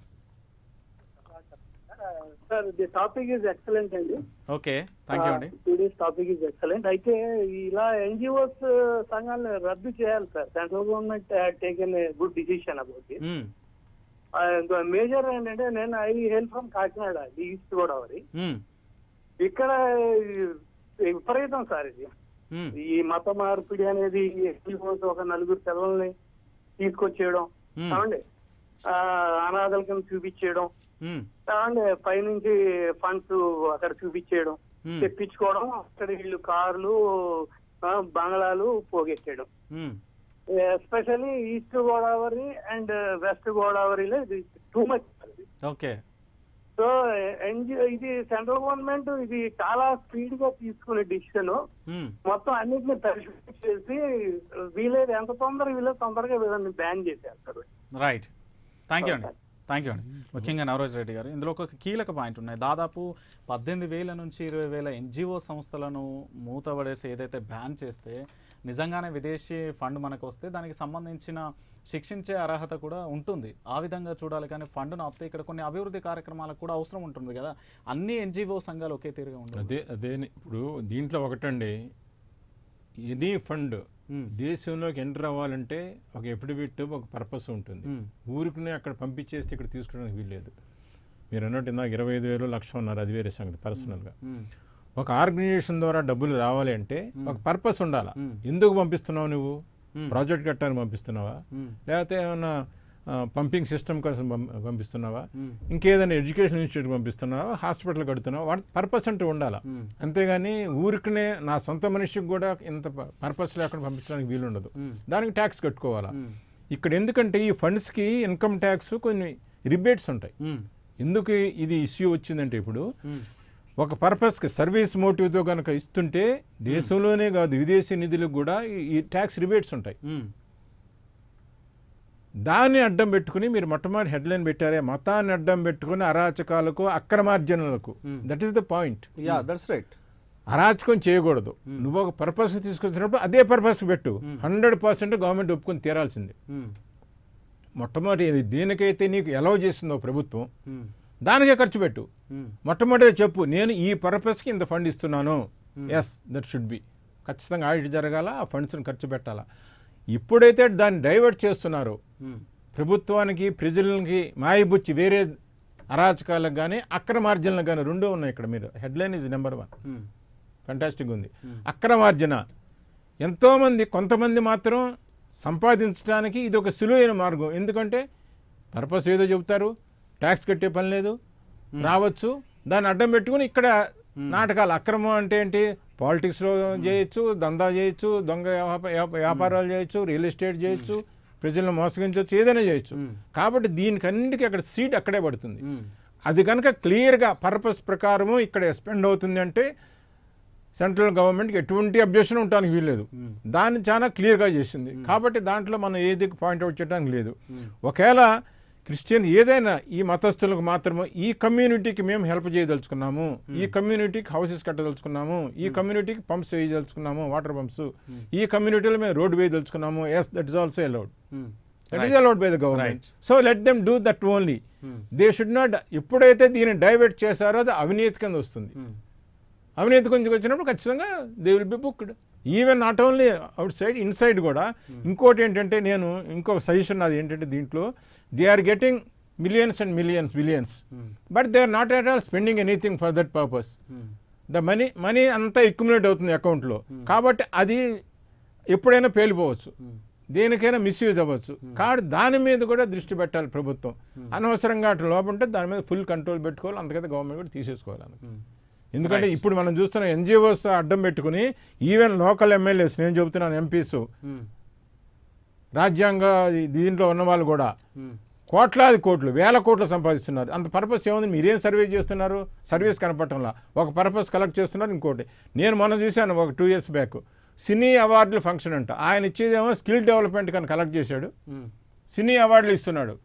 Sir, the topic is excellent అండి. ఓకే, థ్యాంక్ యూ అండి. Today's topic is excellent. అయితే ఇలా ఎన్జిఓస్ సంఘాలను రద్దు చేయాలి sir. Central government had taken a good decision about it. Major ఏంటంటే, నేను I hail from Kakinada, east Godavari. ఇక్కడ విపరీతం సార్ ఇది. ఈ మత మార్పిడి అనేది ఒక నలుగురు పిల్లల్ని తీసుకొచ్చేయడం, కావండి అనాథల కింద చూపించేయడం, కావండి పైనుంచి ఫండ్స్ అక్కడ చూపించేయడం, తెప్పించుకోవడం, అక్కడ వీళ్ళు కార్లు బంగ్లాలు పోగొట్టేయడం. Especially east Godavari and west గోదావరిలో ఇది టూ మచ్. ఓకే. సో ఇది సెంట్రల్ గవర్నమెంట్ ఇది చాలా స్పీడ్ గా తీసుకునే డిసిషన్. మొత్తం అన్నిటిని పరిశీలన చేసి వీలేదు ఎంత తొందరగా వీళ్ళని బ్యాన్ చేసేస్తారు. రైట్. థ్యాంక్ యూ అండి. ముఖ్యంగా నవరోజ్ రెడ్డి గారు, ఇందులో ఒక కీలక పాయింట్ ఉన్నాయి. దాదాపు 18,000 నుంచి 20,000 ఎన్జిఓ సంస్థలను మూతపడేసి ఏదైతే బ్యాన్ చేస్తే నిజంగానే విదేశీ ఫండ్ మనకు వస్తే దానికి సంబంధించిన శిక్షించే అర్హత కూడా ఉంటుంది. ఆ విధంగా చూడాలి. కానీ ఫండ్ను ఆపితే ఇక్కడ కొన్ని అభివృద్ధి కార్యక్రమాలకు కూడా అవసరం ఉంటుంది కదా. అన్ని ఎన్జిఓ సంఘాలు ఒకే తీరుగా ఉంటాయి. అదే ఇప్పుడు దీంట్లో ఒకటండి, ఎనీ ఫండ్ దేశంలోకి ఎంటర్ అవ్వాలంటే ఒక ఎఫిడవిట్, ఒక పర్పస్ ఉంటుంది. ఊరికినే అక్కడ పంపించేస్తే ఇక్కడ తీసుకోవడానికి వీల్లేదు. మీరు అన్నట్టు ఇందాక 25,000 లక్ష ఉన్నారు, అది వేరే సంగతి. పర్సనల్గా ఒక ఆర్గనైజేషన్ ద్వారా డబ్బులు రావాలి అంటే ఒక పర్పస్ ఉండాలా. ఎందుకు పంపిస్తున్నావు నువ్వు? ప్రాజెక్ట్ కట్టడానికి పంపిస్తున్నావా, లేకపోతే ఏమన్నా పంపింగ్ సిస్టమ్ కోసం పంపిస్తున్నావా, ఇంకేదైనా ఎడ్యుకేషన్ ఇన్స్టిట్యూట్ పంపిస్తున్నావా, హాస్పిటల్ కడుతున్నావా? వాటి పర్పస్ అంటూ ఉండాలా. అంతేగాని ఊరికనే నా సొంత మనిషికి కూడా ఇంత పర్పస్ లేకుండా పంపించడానికి వీలుండదు. దానికి ట్యాక్స్ కట్టుకోవాలా. ఇక్కడ ఎందుకంటే ఈ ఫండ్స్కి ఇన్కమ్ ట్యాక్స్ కొన్ని రిబేట్స్ ఉంటాయి. ఎందుకు ఇది ఇష్యూ వచ్చిందంటే, ఇప్పుడు ఒక పర్పస్కి సర్వీస్ మోటివ్తో కనుక ఇస్తుంటే దేశంలోనే కాదు విదేశీ నిధులకు కూడా ఈ ట్యాక్స్ రిబేట్స్ ఉంటాయి. దాన్ని అడ్డం పెట్టుకుని మీరు మొట్టమొదటి హెడ్లైన్ పెట్టారే, మతాన్ని అడ్డం పెట్టుకుని అరాచకాలకు, అక్రమార్జనలకు. That is the point. అరాచకం చేయకూడదు. నువ్వు ఒక పర్పస్ తీసుకొచ్చినప్పుడు అదే పర్పస్ పెట్టు. 100% గవర్నమెంట్ ఒప్పుకొని తీరాల్సిందే. మొట్టమొదటి దీనికైతే నీకు అలౌ చేసిందో ప్రభుత్వం, దానికే ఖర్చు పెట్టు. మొట్టమొదటి చెప్పు, నేను ఈ పర్పస్కి ఇంత ఫండ్ ఇస్తున్నాను. Yes, that should be. ఖచ్చితంగా ఆడిట్ జరగాల, ఆ ఫండ్స్ని ఖర్చు పెట్టాలా. ఇప్పుడైతే దాన్ని డైవర్ట్ చేస్తున్నారు, ప్రభుత్వానికి ప్రజలకి మాయబుచ్చి వేరే అరాచకాలకు కానీ అక్రమార్జనలకు కానీ రెండూ ఉన్నాయి. ఇక్కడ మీరు హెడ్లైన్ ఈజ్ నెంబర్ 1. ఫంటాస్టిక్ ఉంది. అక్రమార్జన ఎంతోమంది, కొంతమంది మాత్రం సంపాదించడానికి ఇది ఒక సులువైన మార్గం. ఎందుకంటే పర్పస్ ఏదో చెబుతారు, ట్యాక్స్ కట్టే పని లేదు, రావచ్చు, దాన్ని అడ్డం పెట్టుకుని ఇక్కడ నాటకాలు. అక్రమం అంటే ఏంటి? పాలిటిక్స్లో చేయొచ్చు, దందా చేయొచ్చు, దొంగ వ్యాపారాలు చేయొచ్చు, రియల్ ఎస్టేట్ చేయొచ్చు, ప్రజలను మోసగించవచ్చు, ఏదైనా చేయొచ్చు. కాబట్టి దీనికన్నిటికీ అక్కడ సీట్ అక్కడే పడుతుంది. అది కనుక క్లియర్గా పర్పస్ ప్రకారము ఇక్కడ ఎక్స్పెండ్ అవుతుంది అంటే సెంట్రల్ గవర్నమెంట్కి ఎటువంటి అబ్జెక్షన్ ఉండడానికి వీల్లేదు. దాన్ని చాలా క్లియర్గా చేసింది. కాబట్టి దాంట్లో మనం ఏది పాయింట్అవుట్ చేయడానికి లేదు. ఒకవేళ క్రిస్టియన్ ఏదైనా ఈ మతస్థులకు మాత్రమే ఈ కమ్యూనిటీకి మేము హెల్ప్ చేయదలుచుకున్నాము, ఈ కమ్యూనిటీకి హౌసెస్ కట్టదలుచుకున్నాము, ఈ కమ్యూనిటీకి పంప్స్ వేయదలుచుకున్నాము, వాటర్ పంప్స్, ఈ కమ్యూనిటీలో మేము రోడ్డు వేయదలుచుకున్నాము, yes that is also allowed. That is allowed by the government. So let them do that only. They should not. ఎప్పుడైతే దీన్ని డైవర్ట్ చేశారో అది అవినీతి కింద వస్తుంది. అవినీతి గురించి వచ్చినప్పుడు ఖచ్చితంగా they will be booked. Even not only outside, inside కూడా. ఇంకోటి ఏంటంటే నేను ఇంకొక సజెషన్ అది ఏంటంటే దీంట్లో they are getting millions and millions, billions, but they are not at all spending anything for that purpose. The money అంతా accumulate అవుతుంది అకౌంట్లో. కాబట్టి అది ఎప్పుడైనా పేలిపోవచ్చు, దేనికైనా మిస్యూజ్ అవ్వచ్చు. కాబట్టి దాని మీద కూడా దృష్టి పెట్టాలి ప్రభుత్వం. అనవసరంగా అటు లోపల ఉంటే దాని మీద ఫుల్ కంట్రోల్ పెట్టుకోవాలి. అందుకైతే గవర్నమెంట్ కూడా తీసేసుకోవాలి. ఎందుకంటే ఇప్పుడు మనం చూస్తున్న ఎన్జిఓస్ అడ్డం పెట్టుకుని ఈవెన్ లోకల్ ఎమ్మెల్యేస్, నేను చెబుతున్నాను ఎంపీస్, రాజ్యాంగ దీంట్లో ఉన్న వాళ్ళు కూడా కోట్లాది కోట్లు, వేల కోట్లు సంపాదిస్తున్నారు. అంత పర్పస్ ఏముంది? మీరేం సర్వే చేస్తున్నారు? సర్వీస్ కనపడటంలా ఒక పర్పస్ కలెక్ట్ చేస్తున్నారు. ఇంకోటి నేను మొన్న చూశాను ఒక 2 years బ్యాక్, సినీ అవార్డుల ఫంక్షన్ అంట. ఆయన ఇచ్చేదేమో స్కిల్ డెవలప్మెంట్ కానీ కలెక్ట్ చేశాడు, సినీ అవార్డులు ఇస్తున్నాడు.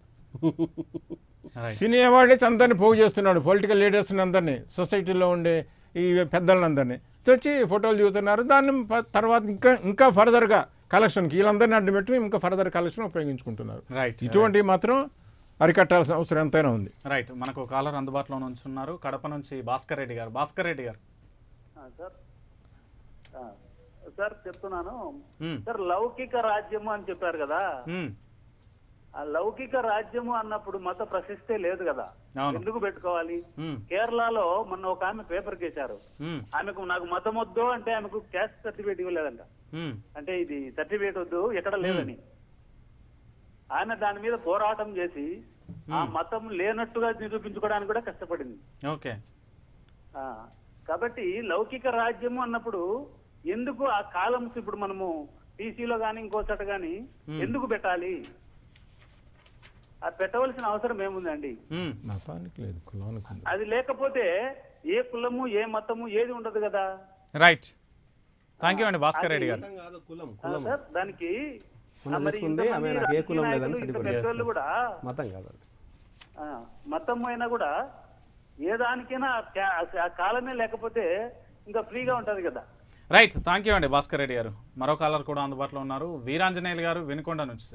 సినీ అవార్డు ఇచ్చి అందరినీ పోగు చేస్తున్నాడు, పొలిటికల్ లీడర్స్ని అందరినీ, సొసైటీలో ఉండే ఈ పెద్దలందరినీ వచ్చి ఫోటోలు దిగుతున్నారు. దాన్ని తర్వాత ఇంకా ఫర్దర్గా కలెక్షన్కి వీళ్ళందరినీ అడ్డు పెట్టి ఇంకా ఫర్దర్ కలెక్షన్ ఉపయోగించుకుంటున్నారు. ఇటువంటివి మాత్రం అరికట్టాల్సిన అవసరం ఎంతైనా ఉంది. రైట్. మనకు కాలర్ అందుబాటులో ఉంచున్నారు, కడప నుంచి భాస్కర్ రెడ్డి గారు. భాస్కర్ రెడ్డి గారు సార్ చెప్తున్నాను సార్, లౌకిక రాజ్యము అని చెప్పారు కదా. ఆ లౌకిక రాజ్యము అన్నప్పుడు మత ప్రశస్తే లేదు కదా, ఎందుకు పెట్టుకోవాలి? కేరళలో మొన్న ఒక ఆమె పేపర్ కేసారు, ఆమెకు నాకు మతం వద్దు అంటే ఆమెకు క్యాస్ట్ సర్టిఫికేట్ ఇవ్వలేదంట. అంటే ఇది సర్టిఫికేట్ వద్దు ఎక్కడ లేదని. ఆమె దాని మీద పోరాటం చేసి ఆ మతం లేనట్టుగా నిరూపించుకోవడానికి కూడా కష్టపడింది. ఓకే. కాబట్టి లౌకిక రాజ్యము అన్నప్పుడు ఎందుకు ఆ కాలమ్స్ ఇప్పుడు మనము టీసీలో గానీ ఇంకోచోట గానీ ఎందుకు పెట్టాలి? అది పెట్టవలసిన అవసరం ఏముందండి? అది లేకపోతే ఏ కులము ఏ మతము ఏది ఉండదు కదా. రైట్. థ్యాంక్ యూ అండి భాస్కర్ రెడ్డి గారు. దానికి కూడా మతం అయినా కూడా ఏ దానికైనా ఆ కాలమే లేకపోతే ఇంకా ఫ్రీగా ఉంటది కదా. రైట్. థ్యాంక్ యూ అండి భాస్కర్ రెడ్డి గారు. మరో కాలర్ కూడా అందుబాటులో ఉన్నారు, వీరాంజనేయులు గారు వినుకొండ నుంచి.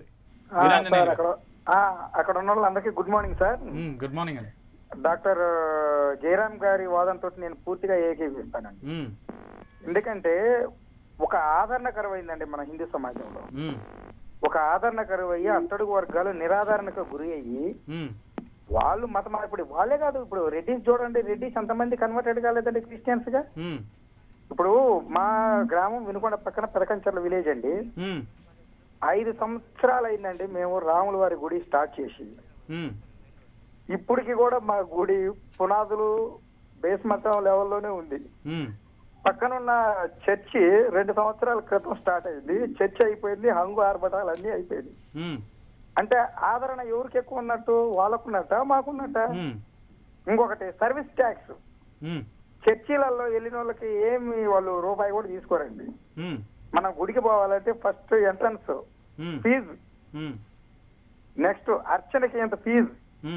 అక్కడ ఉన్న వాళ్ళందరికీ good morning sir. Good morning అండి. డాక్టర్ జయరామ్ గారి వాదంతో నేను పూర్తిగా ఏకీభవిస్తానండి. ఎందుకంటే ఒక ఆదరణ కరువైందండి మన హిందూ సమాజంలో. ఒక ఆదరణ కరువయ్యి అట్టడుగు వర్గాలు నిరాదరణకు గురి అయ్యి వాళ్ళు మత మార్పిడి, వాళ్ళే కాదు ఇప్పుడు రెడ్డిస్ చూడండి, రెడ్డిస్ ఎంతమంది కన్వర్టెడ్ కాలేదండి క్రిస్టియన్స్ గా. ఇప్పుడు మా గ్రామం వినుకొండ పక్కన పెదకంచర్ల విలేజ్ అండి. 5 సంవత్సరాలు అయిందండి మేము రాముల వారి గుడి స్టార్ట్ చేసి. ఇప్పటికి కూడా మా గుడి పునాదులు బేస్మెంట్ లెవెల్లోనే ఉంది. పక్కనున్న చర్చి 2 సంవత్సరాల క్రితం స్టార్ట్ అయింది, చర్చి అయిపోయింది, హంగు ఆర్భటాలు అన్ని అయిపోయింది. అంటే ఆదరణ ఎవరికి ఎక్కువ ఉన్నట్టు? వాళ్ళకున్నట్ట మాకున్నట్ట? ఇంకొకటి సర్వీస్ ట్యాక్స్, చర్చిలలో వెళ్ళిన వాళ్ళకి ఏమి వాళ్ళు రూపాయి కూడా తీసుకోరండి. మనం గుడికి పోవాలంటే ఫస్ట్ ఎంట్రన్స్ ఫీజు, నెక్స్ట్ అర్చనకి ఎంత ఫీజు,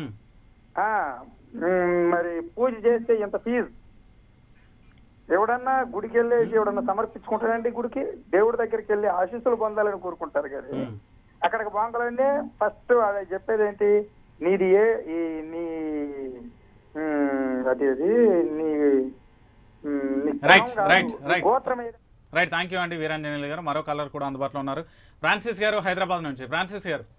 మరి పూజ చేస్తే ఎంత ఫీజు. ఎవడన్నా గుడికి వెళ్ళి ఎవడన్నా సమర్పించుకుంటాడండి గుడికి, దేవుడి దగ్గరికి వెళ్ళి ఆశీస్సులు పొందాలని కోరుకుంటారు కదా. అక్కడికి బాగుండాలంటే ఫస్ట్ అది చెప్పేది ఏంటి, నీది నీ అది నీ గోత్రం. రైట్. థ్యాంక్ యూ అండి వీరాంజనేయులు గారు. మరో కలర్ కూడా అందుబాటులో ఉన్నారు, ఫ్రాన్సిస్ గారు హైదరాబాద్ నుంచి. ఫ్రాన్సిస్ గారు.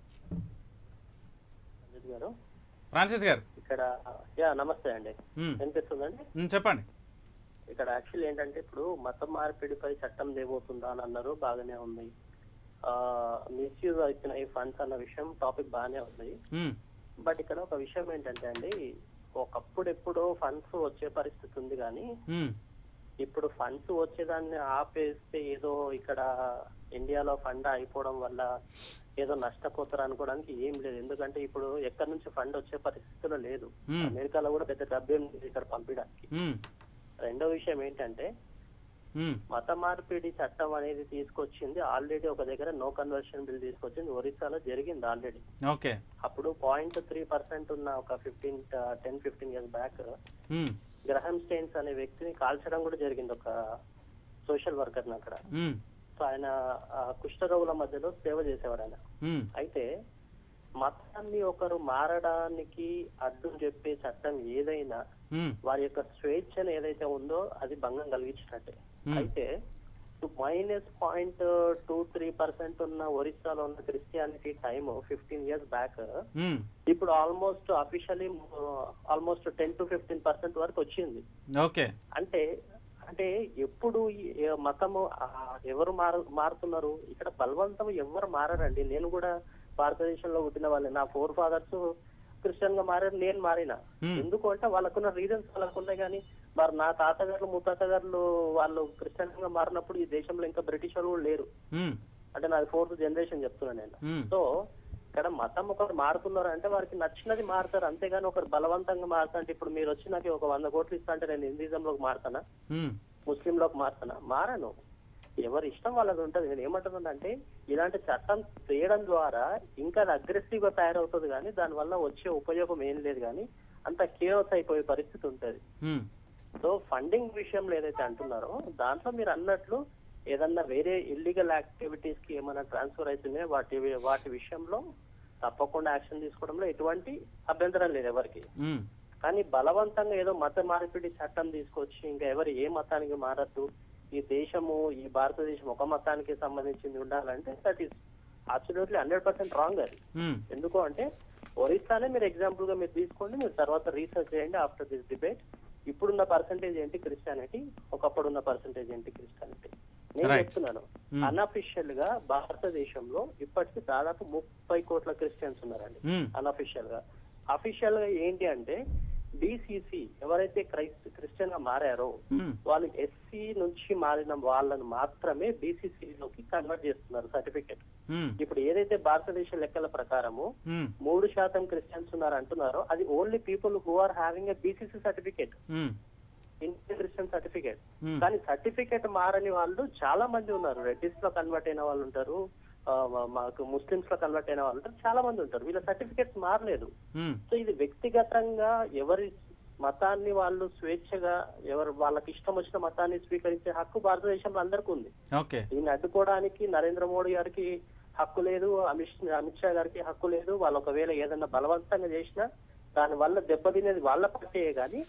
ఫ్రాన్సిస్ గారు ఇక్కడ నమస్తే అండి, వినిపిస్తుందండి? చెప్పండి. ఇక్కడ యాక్చువల్లీ ఏంటంటే ఇప్పుడు మత మార్పిడిపై చట్టం దేబోతుందా అని అన్నారు, బాగానే ఉంది. మిస్యూజ్ అవుతున్న ఈ ఫండ్స్ అన్న విషయం టాపిక్ బాగానే ఉంది. బట్ ఇక్కడ ఒక విషయం ఏంటంటే అండి, ఒకప్పుడు ఎప్పుడో ఫండ్స్ వచ్చే పరిస్థితి ఉంది కానీ ఇప్పుడు ఫండ్స్ వచ్చేదాన్ని ఆపేస్తే ఏదో ఇక్కడ ఇండియాలో ఫండ్ అయిపోవడం వల్ల ఏదో నష్టపోతారు అనుకోవడానికి ఏం లేదు. ఎందుకంటే ఇప్పుడు ఎక్కడి నుంచి ఫండ్ వచ్చే పరిస్థితిలో లేదు. అమెరికాలో కూడా పెద్ద డబ్బేం ఇక్కడ పంపించడానికి. రెండో విషయం ఏంటంటే మత మార్పిడి చట్టం అనేది తీసుకొచ్చింది ఆల్రెడీ ఒక దగ్గర నో కన్వర్షన్ బిల్ తీసుకొచ్చింది ఒరిస్సాలో జరిగింది ఆల్రెడీ. ఓకే. అప్పుడు 0.3% ఉన్న ఒక 10-15 ఇయర్స్ బ్యాక్ గ్రహం స్టెయిన్స్ అనే వ్యక్తిని కాల్చడం కూడా జరిగింది ఒక సోషల్ వర్కర్ అక్కడ. సో ఆయన కుష్ఠరోగుల మధ్యలో సేవ చేసేవాడు ఆయన. అయితే మతాన్ని ఒకరు మారడానికి అడ్డు చెప్పే చట్టం ఏదైనా వారి యొక్క స్వేచ్ఛను ఏదైతే ఉందో అది భంగం కలిగించినట్టే. అయితే -0.23% ఉన్న ఒరిస్సాలో ఉన్న క్రిస్టియానిటీ టైమ్ 15 ఇయర్స్ బ్యాక్ ఇప్పుడు ఆల్మోస్ట్ అఫీషియలీ ఆల్మోస్ట్ 10-15% వరకు వచ్చింది. ఓకే. అంటే ఎప్పుడు మతము ఎవరు మారుతున్నారు ఇక్కడ? బలవంతం ఎవరు మారారండి. నేను కూడా భారతదేశంలో పుట్టిన వాళ్ళే. నా 4 ఫాదర్స్ క్రిస్టియన్ గా మారారు, నేను మారినా. ఎందుకు అంటే వాళ్ళకున్న రీజన్స్ వాళ్ళకున్నాయి. కానీ మరి నా తాతగారు ముత్తాతగారులు వాళ్ళు క్రిస్టియన్ గా మారినప్పుడు ఈ దేశంలో ఇంకా బ్రిటిష్ వాళ్ళు కూడా లేరు. అంటే నాది 4th జనరేషన్ చెప్తున్నాను నేను. సో ఇక్కడ మతం ఒకరు మారుతున్నారు అంటే వారికి నచ్చినది మారుతారు, అంతేగాని ఒకరు బలవంతంగా మారుతా అంటే ఇప్పుడు మీరు వచ్చి నాకు ఒక 100 కోట్లు ఇస్తా అంటే నేను హిందూయిజంలోకి మారుతానా, ముస్లింలోకి మారుతానా? మారను. ఎవరి ఇష్టం వాళ్ళది ఉంటది. నేను ఏమంటున్నానంటే ఇలాంటి చట్టం చేయడం ద్వారా ఇంకా అది అగ్రెసివ్ గా తయారవుతుంది, కానీ దానివల్ల వచ్చే ఉపయోగం ఏం లేదు, కానీ అంత కేవస్ అయిపోయే పరిస్థితి ఉంటది. సో ఫండింగ్ విషయంలో ఏదైతే అంటున్నారో దాంట్లో మీరు అన్నట్లు ఏదన్నా వేరే ఇల్లీగల్ యాక్టివిటీస్ కి ఏమైనా ట్రాన్స్ఫర్ అవుతున్నాయో వాటి విషయంలో తప్పకుండా యాక్షన్ తీసుకోవడంలో ఎటువంటి అభ్యంతరం లేదు ఎవరికి. కానీ బలవంతంగా ఏదో మత మార్పిడి చట్టం తీసుకొచ్చి ఇంకా ఎవరు ఏ మతానికి మారద్దు, ఈ దేశము ఈ భారతదేశం ఒక మతానికి సంబంధించింది ఉండాలంటే దట్ ఈస్ అబ్సల్యూట్లీ 100% రాంగ్ అది. ఎందుకు అంటే ఒరిస్సానే మీరు ఎగ్జాంపుల్ గా మీరు తీసుకోండి, మీరు తర్వాత రీసెర్చ్ చేయండి ఆఫ్టర్ దిస్ డిబేట్. ఇప్పుడున్న పర్సంటేజ్ ఏంటి క్రిస్టియానిటీ, ఒకప్పుడున్న పర్సంటేజ్ ఏంటి క్రిస్టియానిటీ. నేను చెప్తున్నాను అన్అఫిషియల్ గా భారతదేశంలో ఇప్పటికి దాదాపు 30 కోట్ల క్రిస్టియన్స్ ఉన్నారండి అన్అఫిషియల్ గా. అఫీషియల్ గా ఏంటి అంటే బీసీసీ ఎవరైతే క్రిస్టియన్ గా మారారో వాళ్ళు ఎస్సీ నుంచి మారిన వాళ్ళని మాత్రమే బీసీసీలోకి కన్వర్ట్ చేస్తున్నారు సర్టిఫికేట్. ఇప్పుడు ఏదైతే భారతదేశ లెక్కల ప్రకారము 3% క్రిస్టియన్స్ ఉన్నారు అంటున్నారో అది only people who are having a BCC certificate, Indian Christian certificate. కానీ సర్టిఫికేట్ మారని వాళ్ళు చాలా మంది ఉన్నారు. రెడ్డిస్ లో కన్వర్ట్ అయిన వాళ్ళు ఉంటారు, మాకు ముస్లిమ్స్ లో కన్వర్ట్ అయిన వాళ్ళు చాలా మంది ఉంటారు. వీళ్ళ సర్టిఫికేట్స్ మారలేదు. సో ఇది వ్యక్తిగతంగా ఎవరి మతాన్ని వాళ్ళు స్వేచ్ఛగా ఎవరు వాళ్ళకి ఇష్టం వచ్చిన మతాన్ని స్వీకరించే హక్కు భారతదేశంలో అందరికీ ఉంది. దీన్ని అడ్డుకోవడానికి నరేంద్ర మోడీ గారికి హక్కు లేదు, అమిత్ షా గారికి హక్కు లేదు. వాళ్ళు ఒకవేళ ఏదన్నా బలవంతంగా చేసినా దాని వల్ల దెబ్బతినేది వాళ్ళ పార్టీయే కానీ.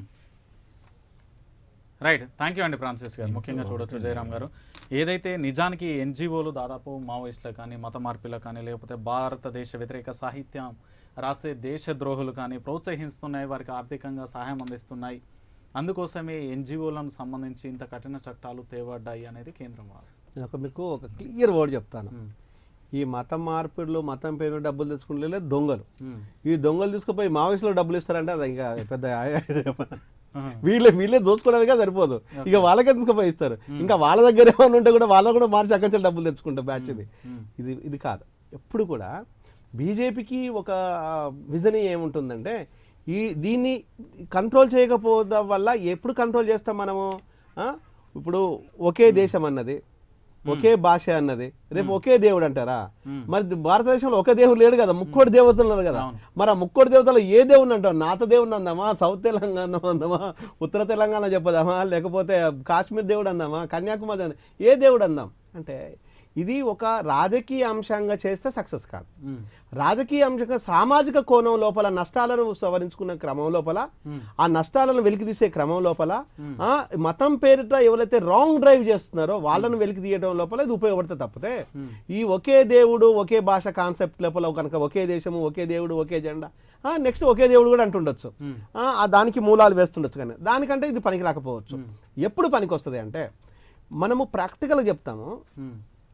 రైట్. థ్యాంక్ యూ అండి ఫ్రాన్సిస్ గారు. ముఖ్యంగా చూడొచ్చు జయరామ్ గారు, ఏదైతే నిజానికి ఎన్జిఓలు దాదాపు మావోయిస్టులు కానీ మత మార్పిలకు కానీ లేకపోతే భారతదేశ వ్యతిరేక సాహిత్యం రాసే దేశద్రోహులు కానీ ప్రోత్సహిస్తున్నాయి, వారికి ఆర్థికంగా సహాయం అందిస్తున్నాయి, అందుకోసమే ఎన్జిఓలను సంబంధించి ఇంత కఠిన చట్టాలు తేవడ్డాయి అనేది కేంద్రం వారు. నేను మీకు ఒక క్లియర్ వర్డ్ చెప్తాను. ఈ మత మార్పిడులు మతం పేరు డబ్బులు తెచ్చుకుంటే దొంగలు, ఈ దొంగలు తీసుకుపోయి మావోయిస్టులో డబ్బులు ఇస్తారంటే అది ఇంకా పెద్ద వీళ్ళే దోసుకోవడానికే సరిపోదు, ఇక వాళ్ళకే తీసుకుపోయి ఇస్తారు. ఇంకా వాళ్ళ దగ్గర ఏమైనా ఉంటే కూడా వాళ్ళకు కూడా మార్చి అక్కడి నుంచి డబ్బులు తెచ్చుకుంటారు బ్యాచ్. ఇది కాదు. ఎప్పుడు కూడా బీజేపీకి ఒక విజన్ ఏముంటుందంటే దీన్ని కంట్రోల్ చేయకపోవడం వల్ల ఎప్పుడు కంట్రోల్ చేస్తాం మనము? ఇప్పుడు ఒకే దేశం అన్నది, ఒకే భాష అన్నది, రేపు ఒకే దేవుడు అంటారా? మరి భారతదేశంలో ఒకే దేవుడు లేడు కదా, 3 దేవతలు ఉన్నారు కదా. మరి ఆ 3 దేవతలు ఏ దేవుడిని అంటాం? నార్త్ దేవుడిని అందామా, సౌత్ తెలంగాణ అందామా, ఉత్తర తెలంగాణ చెప్పదామా, లేకపోతే కాశ్మీర్ దేవుడు అందామా, కన్యాకుమారి ఏ దేవుడు అందాం? అంటే ఇది ఒక రాజకీయ అంశంగా చేస్తే సక్సెస్ కాదు. రాజకీయ అంశంగా సామాజిక కోణం లోపల నష్టాలను సవరించుకున్న క్రమం లోపల, ఆ నష్టాలను వెలికి తీసే క్రమం లోపల మతం పేరిట ఎవరైతే రాంగ్ డ్రైవ్ చేస్తున్నారో వాళ్ళను వెలికి తీయడం లోపల ఇది ఉపయోగపడితే తప్పితే ఈ ఒకే దేవుడు ఒకే భాష కాన్సెప్ట్ లోపల కనుక ఒకే దేశము ఒకే దేవుడు ఒకే జెండా, నెక్స్ట్ ఒకే దేవుడు కూడా అంటుండొచ్చు, దానికి మూలాలు వేస్తుండొచ్చు. కానీ దానికంటే ఇది పనికి రాకపోవచ్చు. ఎప్పుడు పనికి వస్తుంది అంటే మనము ప్రాక్టికల్గా చెప్తాము.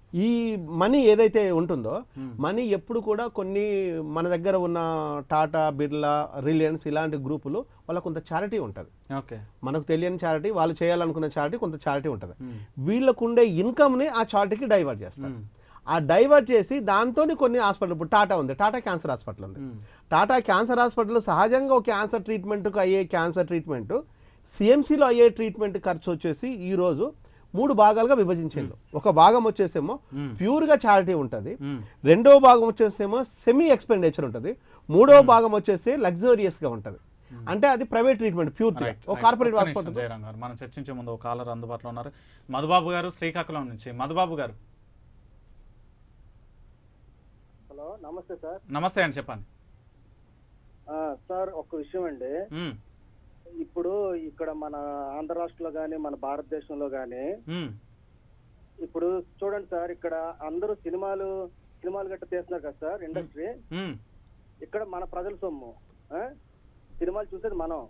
ఈ మనీ ఏదైతే ఉంటుందో మనీ ఎప్పుడు కూడా కొన్ని మన దగ్గర ఉన్న టాటా, బిర్లా, రిలయన్స్ ఇలాంటి గ్రూపులు వాళ్ళ కొంత చారిటీ ఉంటుంది. మనకు తెలియని చారిటీ, వాళ్ళు చేయాలనుకున్న చారిటీ, కొంత చారిటీ ఉంటుంది. వీళ్ళకు ఉండే ఇన్కమ్ని ఆ చారిటీకి డైవర్ట్ చేస్తారు. ఆ డైవర్ట్ చేసి దాంతో కొన్ని హాస్పిటల్, ఇప్పుడు టాటా ఉంది, టాటా క్యాన్సర్ హాస్పిటల్ ఉంది. టాటా క్యాన్సర్ హాస్పిటల్ సహజంగా ఒక క్యాన్సర్ ట్రీట్మెంట్కు అయ్యే క్యాన్సర్ ట్రీట్మెంట్, సిఎంసిలో అయ్యే ట్రీట్మెంట్ ఖర్చు వచ్చేసి ఈరోజు 3 భాగాలుగా విభజించారు. ఒక భాగం వచ్చేసేమో ప్యూర్గా చారిటీ ఉంటుంది, రెండవ భాగం వచ్చేసేమో సెమీ ఎక్స్పెండిచర్ ఉంటుంది, మూడవ భాగం వచ్చేసి లగ్జూరియస్గా ఉంటుంది. అంటే అది ప్రైవేట్ ట్రీట్మెంట్ ప్యూర్. ఒక కార్పొరేట్ హాస్పిటల్. మనం చర్చించే ముందు ఒక కాలర్ అందుబాటులో ఉన్నారు, మధుబాబు గారు శ్రీకాకుళం నుంచి. మధుబాబు గారు. హలో, నమస్తే సార్. నమస్తే అండి, చెప్పండి సార్. ఒక విషయం అండి, ఇప్పుడు ఇక్కడ మన ఆంధ్ర రాష్ట్రంలో గానీ మన భారతదేశంలో గానీ ఇప్పుడు చూడండి సార్, ఇక్కడ అందరూ సినిమాలు గట్ట తీస్తున్నారు కదా సార్, ఇండస్ట్రీ. ఇక్కడ మన ప్రజల సొమ్ము, సినిమాలు చూసేది మనం.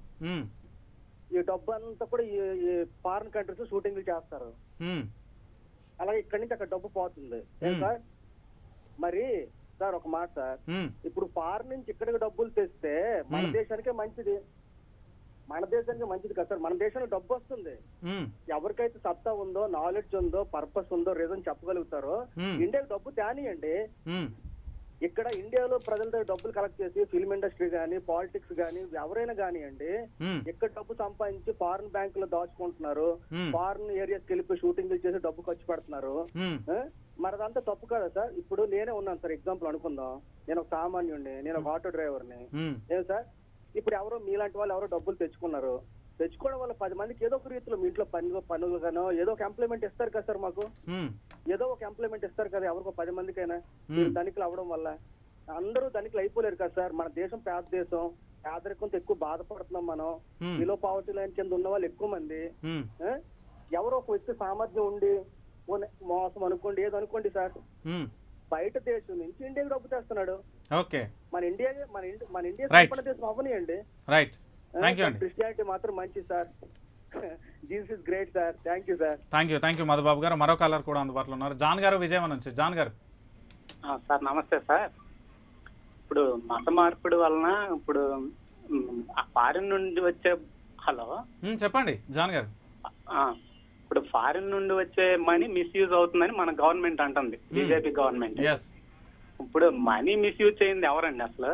ఈ డబ్బు అంతా కూడా ఈ ఫారిన్ కంట్రీస్ షూటింగ్లు చేస్తారు. అలాగే ఇక్కడి నుంచి అక్కడ డబ్బు పోతుంది సార్. మరి సార్ ఒక మాట సార్, ఇప్పుడు ఫారిన్ నుంచి ఇక్కడికి డబ్బులు తెస్తే మన దేశానికే మంచిది. మన దేశానికి మంచిది కదా సార్. మన దేశంలో డబ్బు వస్తుంది. ఎవరికైతే సత్తా ఉందో, నాలెడ్జ్ ఉందో, పర్పస్ ఉందో, రీజన్ చెప్పగలుగుతారో ఇండియాకి డబ్బు తేనియండి. ఇక్కడ ఇండియాలో ప్రజల దగ్గర డబ్బులు కలెక్ట్ చేసి ఫిల్మ్ ఇండస్ట్రీ గానీ, పాలిటిక్స్ గానీ, ఎవరైనా కానివ్వండి, ఇక్కడ డబ్బు సంపాదించి ఫారిన్ బ్యాంకులో దాచుకుంటున్నారు. ఫారిన్ ఏరియాస్కి వెళ్ళిపోయి షూటింగ్లు చేసి డబ్బు ఖర్చు పెడుతున్నారు. మరి అదంతా తప్పు కదా సార్. ఇప్పుడు నేనే ఉన్నాను సార్, ఎగ్జాంపుల్ అనుకుందాం. నేను ఒక సామాన్యుడిని, నేను ఒక ఆటో డ్రైవర్ని. ఏం సార్, ఇప్పుడు ఎవరో మీలాంటి వాళ్ళు ఎవరో డబ్బులు తెచ్చుకున్నారు. తెచ్చుకోవడం వల్ల 10 మందికి ఏదో ఒక రీతిలో మీ ఇంట్లో పనులు గానో ఏదో ఒక ఎంప్లాయ్మెంట్ ఇస్తారు కదా సార్. మాకు ఏదో ఒక ఎంప్లాయ్మెంట్ ఇస్తారు కదా ఎవరికో 10 మందికైనా. మీరు ధనికులు అవ్వడం వల్ల అందరూ ధనికులు అయిపోలేరు కదా సార్. మన దేశం పేద దేశం, పేదరికంతో ఎక్కువ బాధపడుతున్నాం మనం. బిలో పావర్టీ లైన్ కింద ఉన్న వాళ్ళు ఎక్కువ మంది. ఎవరో ఒక వ్యక్తి సామర్థ్యం ఉండి మోసం అనుకోండి, ఏదో అనుకోండి సార్, బయట దేశం నుంచి ఇండియాకి డబ్బు తెస్తున్నాడు. మన ఇండియా సంపన్న దేశం అవ్వనియండి. క్రిస్టియానిటీ మాత్రం మంచి sir. Jesus is great sir. Thank you sir. Thank you Madhubabu గారు. మరో కాలర్ కూడా అందుబాటులో ఉన్నారు, జాన్ గారు విజయవాడ నుంచి. జాన్ గారు. సార్ నమస్తే సార్. ఇప్పుడు మత మార్పిడి వలన ఇప్పుడు ఫారిన్ నుండి వచ్చే చెప్పండి జాన్ గారు. ఇప్పుడు ఫారిన్ నుండి వచ్చే మనీ మిస్యూజ్ అవుతుందని మన గవర్నమెంట్ అంటుంది, బీజేపీ గవర్నమెంట్. ఇప్పుడు మనీ మిస్యూజ్ చేయింది ఎవరండి అసలు?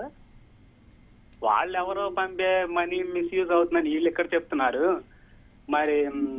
వాళ్ళు ఎవరో పంపే మనీ మిస్యూజ్ అవుతుందని వీళ్ళు ఎక్కడ చెప్తున్నారు? మరి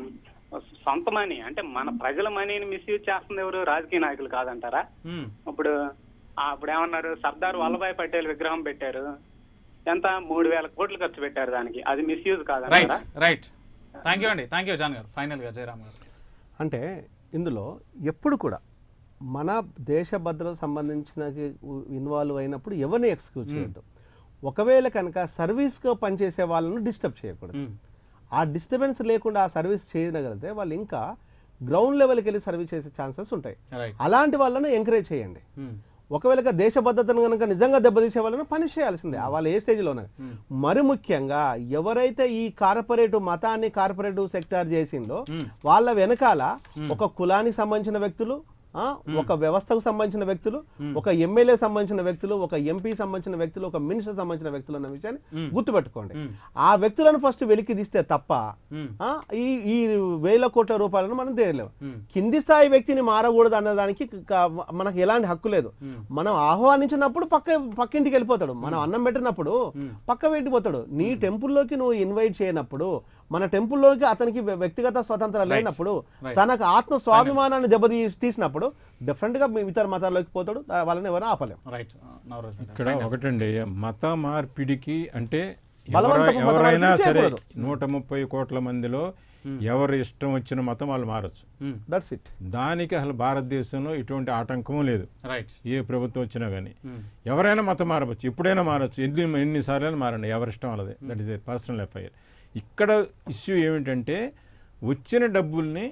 సొంత మనీ అంటే మన ప్రజల మనీని మిస్యూజ్ చేస్తుంది ఎవరు? రాజకీయ నాయకులు కాదంటారా? ఇప్పుడు ఏమన్నారు, సర్దార్ వల్లభాయ్ పటేల్ విగ్రహం పెట్టారు, ఎంత 3,000 కోట్లు ఖర్చు పెట్టారు దానికి, అది మిస్యూజ్ కాదంటారా? రైట్. థ్యాంక్ యూ జాన్ గారు. ఫైనల్గా జయరామ్ గారు. అంటే ఇందులో ఎప్పుడు కూడా మన దేశ భద్రతకు సంబంధించిన ఇన్వాల్వ్ అయినప్పుడు ఎవరిని ఎక్స్క్యూజ్ చేయొద్దు. ఒకవేళ కనుక సర్వీస్గా పనిచేసే వాళ్ళను డిస్టర్బ్ చేయకూడదు. ఆ డిస్టర్బెన్స్ లేకుండా ఆ సర్వీస్ చేయగలిగితే వాళ్ళు ఇంకా గ్రౌండ్ లెవెల్కి వెళ్ళి సర్వీస్ చేసే ఛాన్సెస్ ఉంటాయి. అలాంటి వాళ్ళను ఎంకరేజ్ చేయండి. ఒకవేళ దేశ భద్రతను కనుక నిజంగా దెబ్బతీసే వాళ్ళను పని చేయాల్సిందే, వాళ్ళు ఏ స్టేజ్లోనే. మరి ముఖ్యంగా ఎవరైతే ఈ కార్పొరేట్ మతాన్ని కార్పొరేట్ సెక్టార్ చేసిందో వాళ్ళ వెనకాల ఒక కులానికి సంబంధించిన వ్యక్తులు, ఒక వ్యవస్థకు సంబంధించిన వ్యక్తులు, ఒక ఎమ్మెల్యే సంబంధించిన వ్యక్తులు, ఒక ఎంపీ సంబంధించిన వ్యక్తులు, ఒక మినిస్టర్ సంబంధించిన వ్యక్తులు అన్న విషయాన్ని గుర్తుపెట్టుకోండి. ఆ వ్యక్తులను ఫస్ట్ వెలికి తీస్తే తప్ప ఈ 1,000 కోట్ల రూపాయలను మనం తేలేము. కింది స్థాయి వ్యక్తిని మారకూడదు అన్నదానికి మనకు ఎలాంటి హక్కు లేదు. మనం ఆహ్వానించినప్పుడు పక్కింటికి వెళ్ళిపోతాడు, మనం అన్నం పెట్టినప్పుడు పక్క వెళ్ళిపోతాడు. నీ టెంపుల్లోకి నువ్వు ఇన్వైట్ చేయనప్పుడు, మన టెంపుల్లోకి అతనికి వ్యక్తిగత స్వతంత్రం లేనప్పుడు, తనకు ఆత్మ స్వాభిమానాన్ని దెబ్బతీసినప్పుడు డిఫరెంట్ గా ఇతర మతాల్లోకి పోతాడు. వాళ్ళని ఎవరు ఆపలేం. ఇక్కడ ఒకటండి, మత మార్పిడికి అంటే ఎవరైనా సరే 130 కోట్ల మందిలో ఎవరు ఇష్టం వచ్చిన మతం వాళ్ళు మారచ్చు. That's it. దానికి అసలు భారతదేశంలో ఎటువంటి ఆటంకం లేదు. ఏ ప్రభుత్వం వచ్చినా కానీ ఎవరైనా మతం మారవచ్చు, ఎప్పుడైనా మారచ్చు, ఎన్నిసార్లు మారండి, ఎవరిష్టం వాళ్ళది. That is a personal FIR. ఇక్కడ ఇష్యూ ఏమిటంటే వచ్చిన డబ్బుల్ని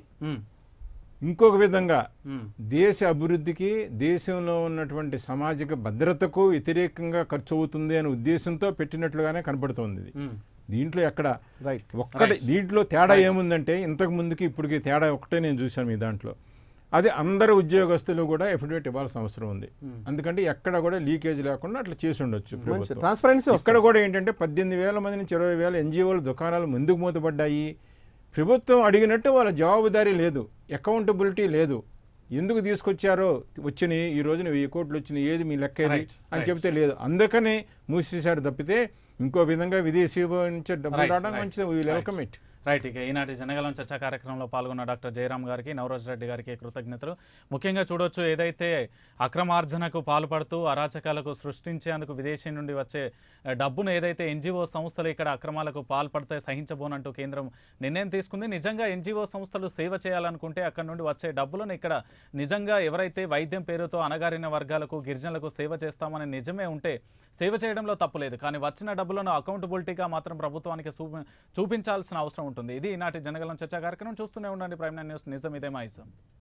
ఇంకొక విధంగా దేశ అభివృద్ధికి, దేశంలో ఉన్నటువంటి సామాజిక భద్రతకు వ్యతిరేకంగా ఖర్చు అవుతుంది అనే ఉద్దేశంతో పెట్టినట్లుగానే కనపడుతోంది. దీంట్లో ఎక్కడ దీంట్లో తేడా ఏముందంటే ఇంతకు ముందుకి ఇప్పటికి తేడా ఒకటే నేను చూశాను మీ దాంట్లో. అది అందరు ఉద్యోగస్తులు కూడా ఎఫిడవిట్ ఇవ్వాల్సిన అవసరం ఉంది. ఎందుకంటే ఎక్కడ కూడా లీకేజ్ లేకుండా అట్లా చేసి ఉండొచ్చు ప్రభుత్వం. ట్రాన్స్పరెన్సీ ఇక్కడ కూడా ఏంటంటే 18,000 మంది నుంచి 20,000 ఎన్జిఓలు దుకాణాలు ముందుకు మూతపడ్డాయి. ప్రభుత్వం అడిగినట్టు వాళ్ళ జవాబుదారీ లేదు, అకౌంటబిలిటీ లేదు. ఎందుకు తీసుకొచ్చారో వచ్చినాయి, ఈ రోజున 1000 కోట్లు వచ్చినాయి, ఏది మీ లెక్క అని చెప్తే లేదు. అందుకనే మూసేశారు తప్పితే ఇంకో విధంగా విదేశీ నుంచి డబ్బులు రావడం మంచిది. We welcome it. రైట్. ఇక ఈనాటి జనగలం చర్చా కార్యక్రమంలో పాల్గొన్న డాక్టర్ జయరామ్ గారికి, నవరోజ్ రెడ్డి గారికి కృతజ్ఞతలు. ముఖ్యంగా చూడొచ్చు, ఏదైతే అక్రమార్జనకు పాల్పడుతూ అరాచకాలకు సృష్టించేందుకు విదేశీ నుండి వచ్చే డబ్బును ఏదైతే ఎన్జిఓ సంస్థలు ఇక్కడ అక్రమాలకు పాల్పడితే సహించబోనంటూ కేంద్రం నిర్ణయం తీసుకుంది. నిజంగా ఎన్జిఓ సంస్థలు సేవ చేయాలనుకుంటే అక్కడ నుండి వచ్చే డబ్బులను ఇక్కడ నిజంగా ఎవరైతే వైద్యం పేరుతో అణగారిన వర్గాలకు, గిరిజనులకు సేవ చేస్తామని నిజమే ఉంటే సేవ చేయడంలో తప్పులేదు. కానీ వచ్చిన డబ్బులను అకౌంటబిలిటీగా మాత్రం ప్రభుత్వానికి చూపించాల్సిన అవసరం ఉంటుంది. ఇది ఈనాటి జనగలం చర్చా కార్యక్రమం. చూస్తూనే ఉండండి ప్రైమ్9 న్యూస్. నిజం ఇదే మా ఇజం.